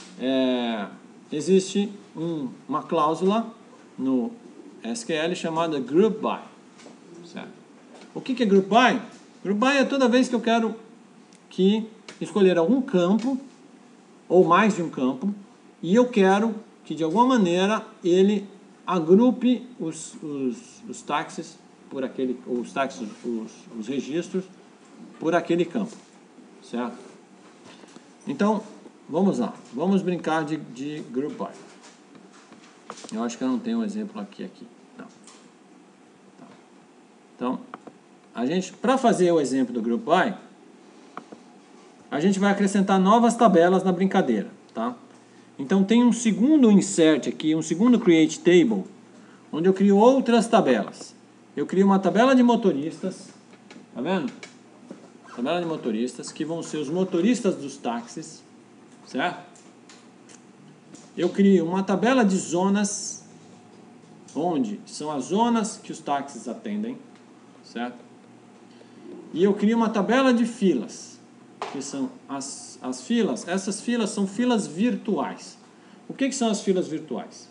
existe uma cláusula no SQL chamada group by, certo? O que é group by? Group by é toda vez que eu quero escolher algum campo ou mais de um campo e eu quero que de alguma maneira ele agrupe os táxis por aquele, os registros por aquele campo, certo? Então, vamos lá, vamos brincar de group by. Eu acho que eu não tenho um exemplo aqui. Não. Tá. Então, para fazer o exemplo do group by, a gente vai acrescentar novas tabelas na brincadeira, tá? Então tem um segundo insert aqui, um segundo create table, onde eu crio outras tabelas. Eu crio uma tabela de motoristas, tá vendo? Tabela de motoristas, que vão ser os motoristas dos táxis, certo? Eu crio uma tabela de zonas, onde são as zonas que os táxis atendem, certo? E eu crio uma tabela de filas, que são as filas. Essas filas são filas virtuais. O que são as filas virtuais?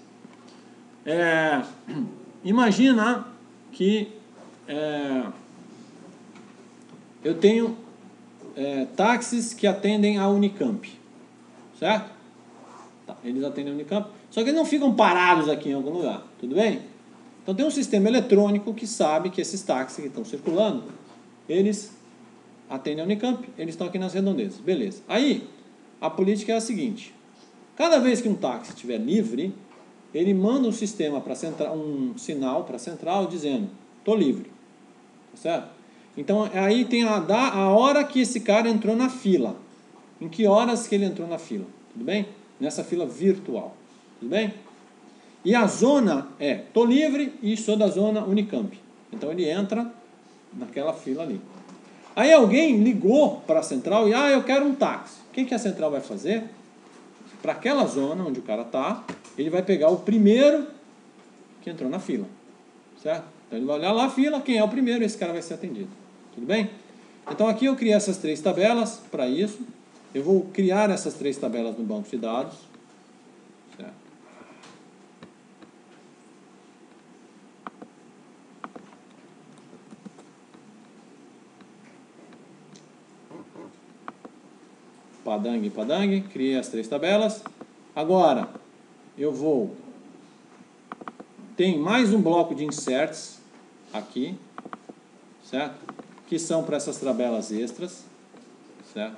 Imagina que eu tenho táxis que atendem a Unicamp, certo? Tá, eles atendem a Unicamp, só que eles não ficam parados aqui em algum lugar, tudo bem? Então tem um sistema eletrônico que sabe que esses táxis que estão circulando, eles atendem a Unicamp, eles estão aqui nas redondezas, beleza. Aí, a política é a seguinte: cada vez que um táxi estiver livre, ele manda um sistema para central, um sinal para a central dizendo, estou livre, tá certo? Então aí tem a hora que esse cara entrou na fila, em que horas que ele entrou na fila, tudo bem? Nessa fila virtual, tudo bem? E a zona estou livre e sou da zona Unicamp, então ele entra naquela fila ali. Aí alguém ligou para a central e, eu quero um táxi. O que a central vai fazer? Para aquela zona onde o cara está, ele vai pegar o primeiro que entrou na fila, certo? Então ele vai olhar lá a fila, quem é o primeiro, esse cara vai ser atendido, tudo bem? Então aqui eu criei essas 3 tabelas para isso. Eu vou criar essas 3 tabelas no banco de dados, certo? Padang, criei as 3 tabelas. Agora, tem mais um bloco de inserts aqui, certo? Que são para essas tabelas extras, certo?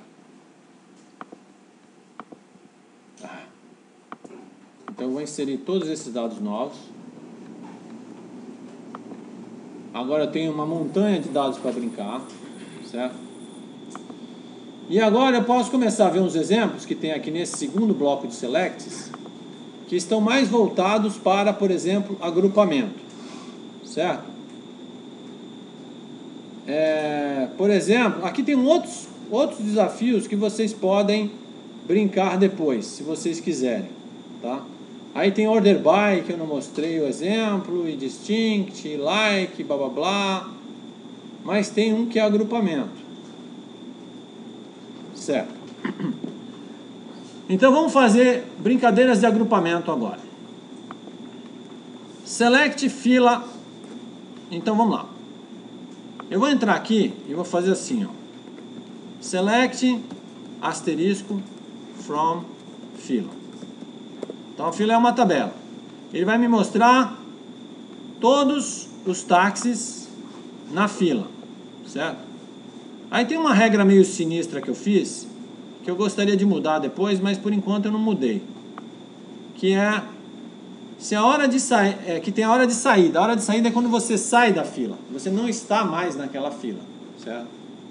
Então eu vou inserir todos esses dados novos. Agora eu tenho uma montanha de dados para brincar, certo? E agora eu posso começar a ver uns exemplos que tem aqui nesse segundo bloco de selects, que estão mais voltados para, por exemplo, agrupamento, certo? Por exemplo, aqui tem outros desafios que vocês podem brincar depois, se vocês quiserem, tá? Aí tem order by, que eu não mostrei o exemplo, e distinct, e like, blá blá blá, mas tem um que é agrupamento, certo? Então vamos fazer brincadeiras de agrupamento agora. Select fila. Então vamos lá. Eu vou entrar aqui e vou fazer assim, ó. Select asterisco from fila. Então a fila é uma tabela. Ele vai me mostrar todos os táxis na fila, certo? Aí tem uma regra meio sinistra que eu fiz, que eu gostaria de mudar depois, mas por enquanto eu não mudei. Que é, se a hora de sair, que tem a hora de saída. A hora de saída é quando você sai da fila. Você não está mais naquela fila, certo?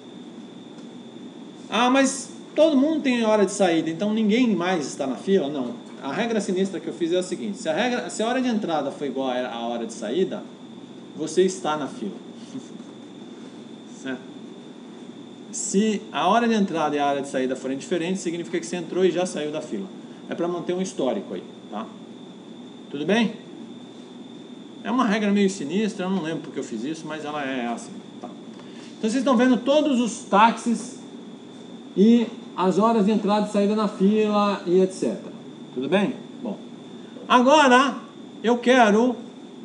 Mas todo mundo tem hora de saída, então ninguém mais está na fila? Não. A regra sinistra que eu fiz é a seguinte: se a hora de entrada foi igual à hora de saída, você está na fila. Certo? Se a hora de entrada e a hora de saída forem diferentes, significa que você entrou e já saiu da fila. É para manter um histórico aí, tá? Tudo bem? É uma regra meio sinistra, eu não lembro porque eu fiz isso, mas ela é assim, tá? Então vocês estão vendo todos os táxis e as horas de entrada e saída na fila e etc. Tudo bem? Bom, agora eu quero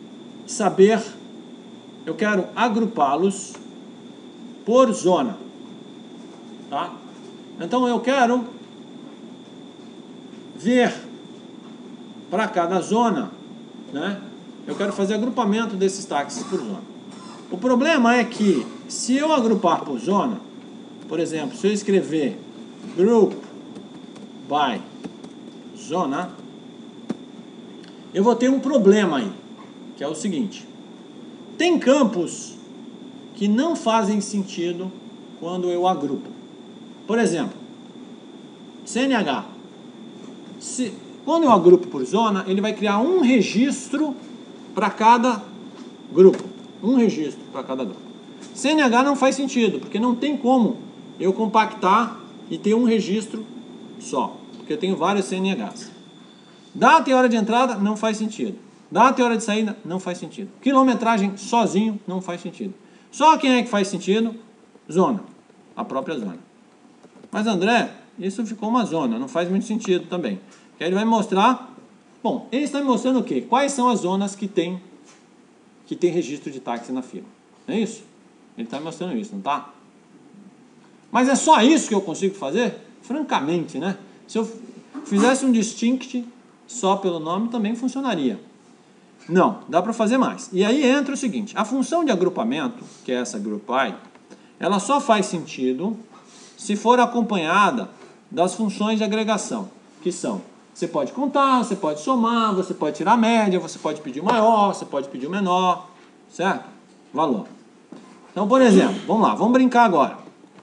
agrupá-los por zona, tá? Então eu quero ver para cada zona, né? Eu quero fazer agrupamento desses táxis por zona. O problema é que se eu agrupar por zona, por exemplo, se eu escrever group by zona, eu vou ter um problema aí, que é o seguinte: tem campos que não fazem sentido quando eu agrupo. Por exemplo, CNH. Quando eu agrupo por zona, ele vai criar um registro para cada grupo. Um registro para cada grupo. CNH não faz sentido, porque não tem como eu compactar e ter um registro só, porque eu tenho vários CNHs. Data e hora de entrada não faz sentido. Data e hora de saída não faz sentido. Quilometragem sozinho não faz sentido. Só quem é que faz sentido? Zona. A própria zona. Mas André, isso ficou uma zona, não faz muito sentido também. Ele vai mostrar... Bom, ele está me mostrando o quê? Quais são as zonas que tem registro de táxi na fila. Não é isso? Ele está me mostrando isso, não está? Mas é só isso que eu consigo fazer? Francamente, né? Se eu fizesse um distinct só pelo nome, também funcionaria. Não, dá para fazer mais. E aí entra o seguinte, a função de agrupamento, que é essa group by, ela só faz sentido se for acompanhada das funções de agregação, que são, você pode contar, você pode somar, você pode tirar a média, você pode pedir o maior, você pode pedir o menor, certo? Valor. Então, por exemplo, vamos lá, vamos brincar agora.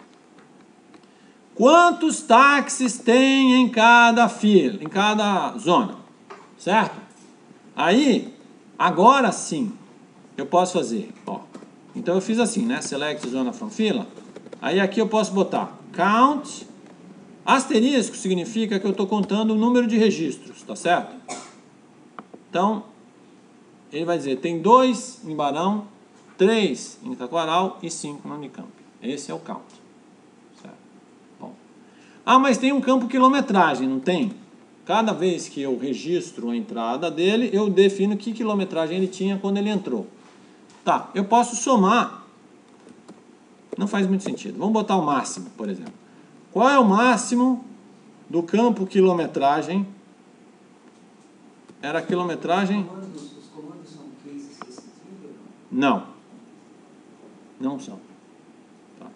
Quantos táxis tem em cada fila, em cada zona, certo? Aí, agora sim, eu posso fazer, ó. Então eu fiz assim, né? Select zona from fila. Aí aqui eu posso botar count. Asterisco significa que eu estou contando o número de registros, tá certo? Então, ele vai dizer, tem 2 em Barão, 3 em Itaquaral e 5 na Unicamp. Esse é o count. Certo? Bom. Ah, mas tem um campo quilometragem, não tem? Cada vez que eu registro a entrada dele, eu defino que quilometragem ele tinha quando ele entrou. Tá, eu posso somar. Não faz muito sentido. Vamos botar o máximo, por exemplo. Qual é o máximo do campo quilometragem? Era a quilometragem? Os comandos são cases restritivos? Não. Não são. Tá.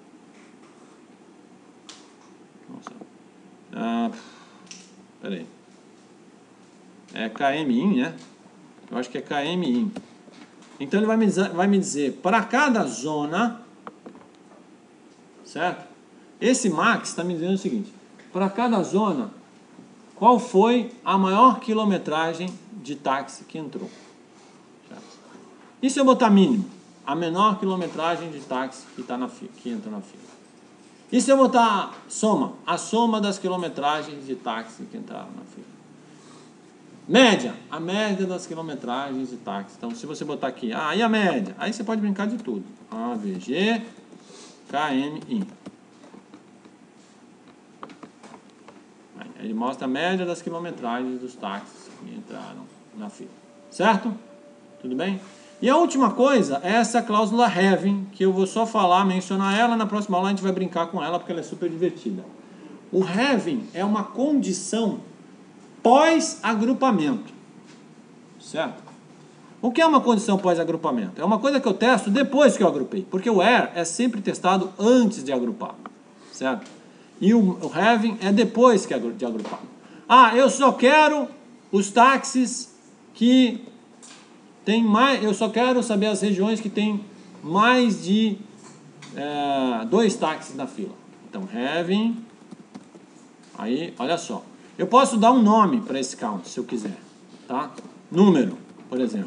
Não são. Peraí. É KMIN, né? Eu acho que é KMIN. Então ele vai me dizer para cada zona, certo? Esse max está me dizendo o seguinte, para cada zona, qual foi a maior quilometragem de táxi que entrou? Certo? E se eu botar mínimo? A menor quilometragem de táxi que entrou na fila. E se eu botar soma? A soma das quilometragens de táxi que entraram na fila. Média, a média das quilometragens de táxi. Então, se você botar aqui, e a média? Aí você pode brincar de tudo. AVG, KMI. Aí ele mostra a média das quilometragens dos táxis que entraram na fila. Certo? Tudo bem? E a última coisa é essa cláusula having, que eu vou só mencionar ela, na próxima aula a gente vai brincar com ela, porque ela é super divertida. O having é uma condição pós-agrupamento, certo? O que é uma condição pós-agrupamento? É uma coisa que eu testo depois que eu agrupei, porque o where é sempre testado antes de agrupar, certo? E o having é depois de agrupar. Eu só quero os táxis que tem mais, eu só quero saber as regiões que tem mais de 2 táxis na fila. Então, having, aí, olha só. Eu posso dar um nome para esse count, se eu quiser, tá? Número, por exemplo.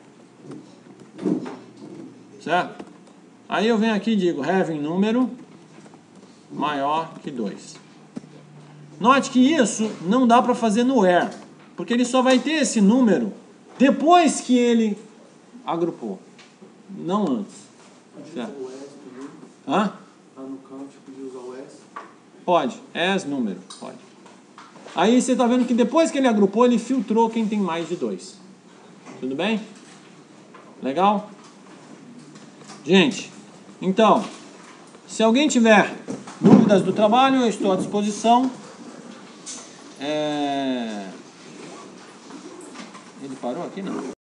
Certo? Aí eu venho aqui e digo, having número maior que 2. Note que isso não dá para fazer no where, porque ele só vai ter esse número depois que ele agrupou, não antes. Certo? Hã? Lá no count, podia usar o S? Pode, as número, pode. Aí você está vendo que depois que ele agrupou, ele filtrou quem tem mais de 2. Tudo bem? Legal? Gente, então, se alguém tiver dúvidas do trabalho, eu estou à disposição. Ele parou aqui? Não.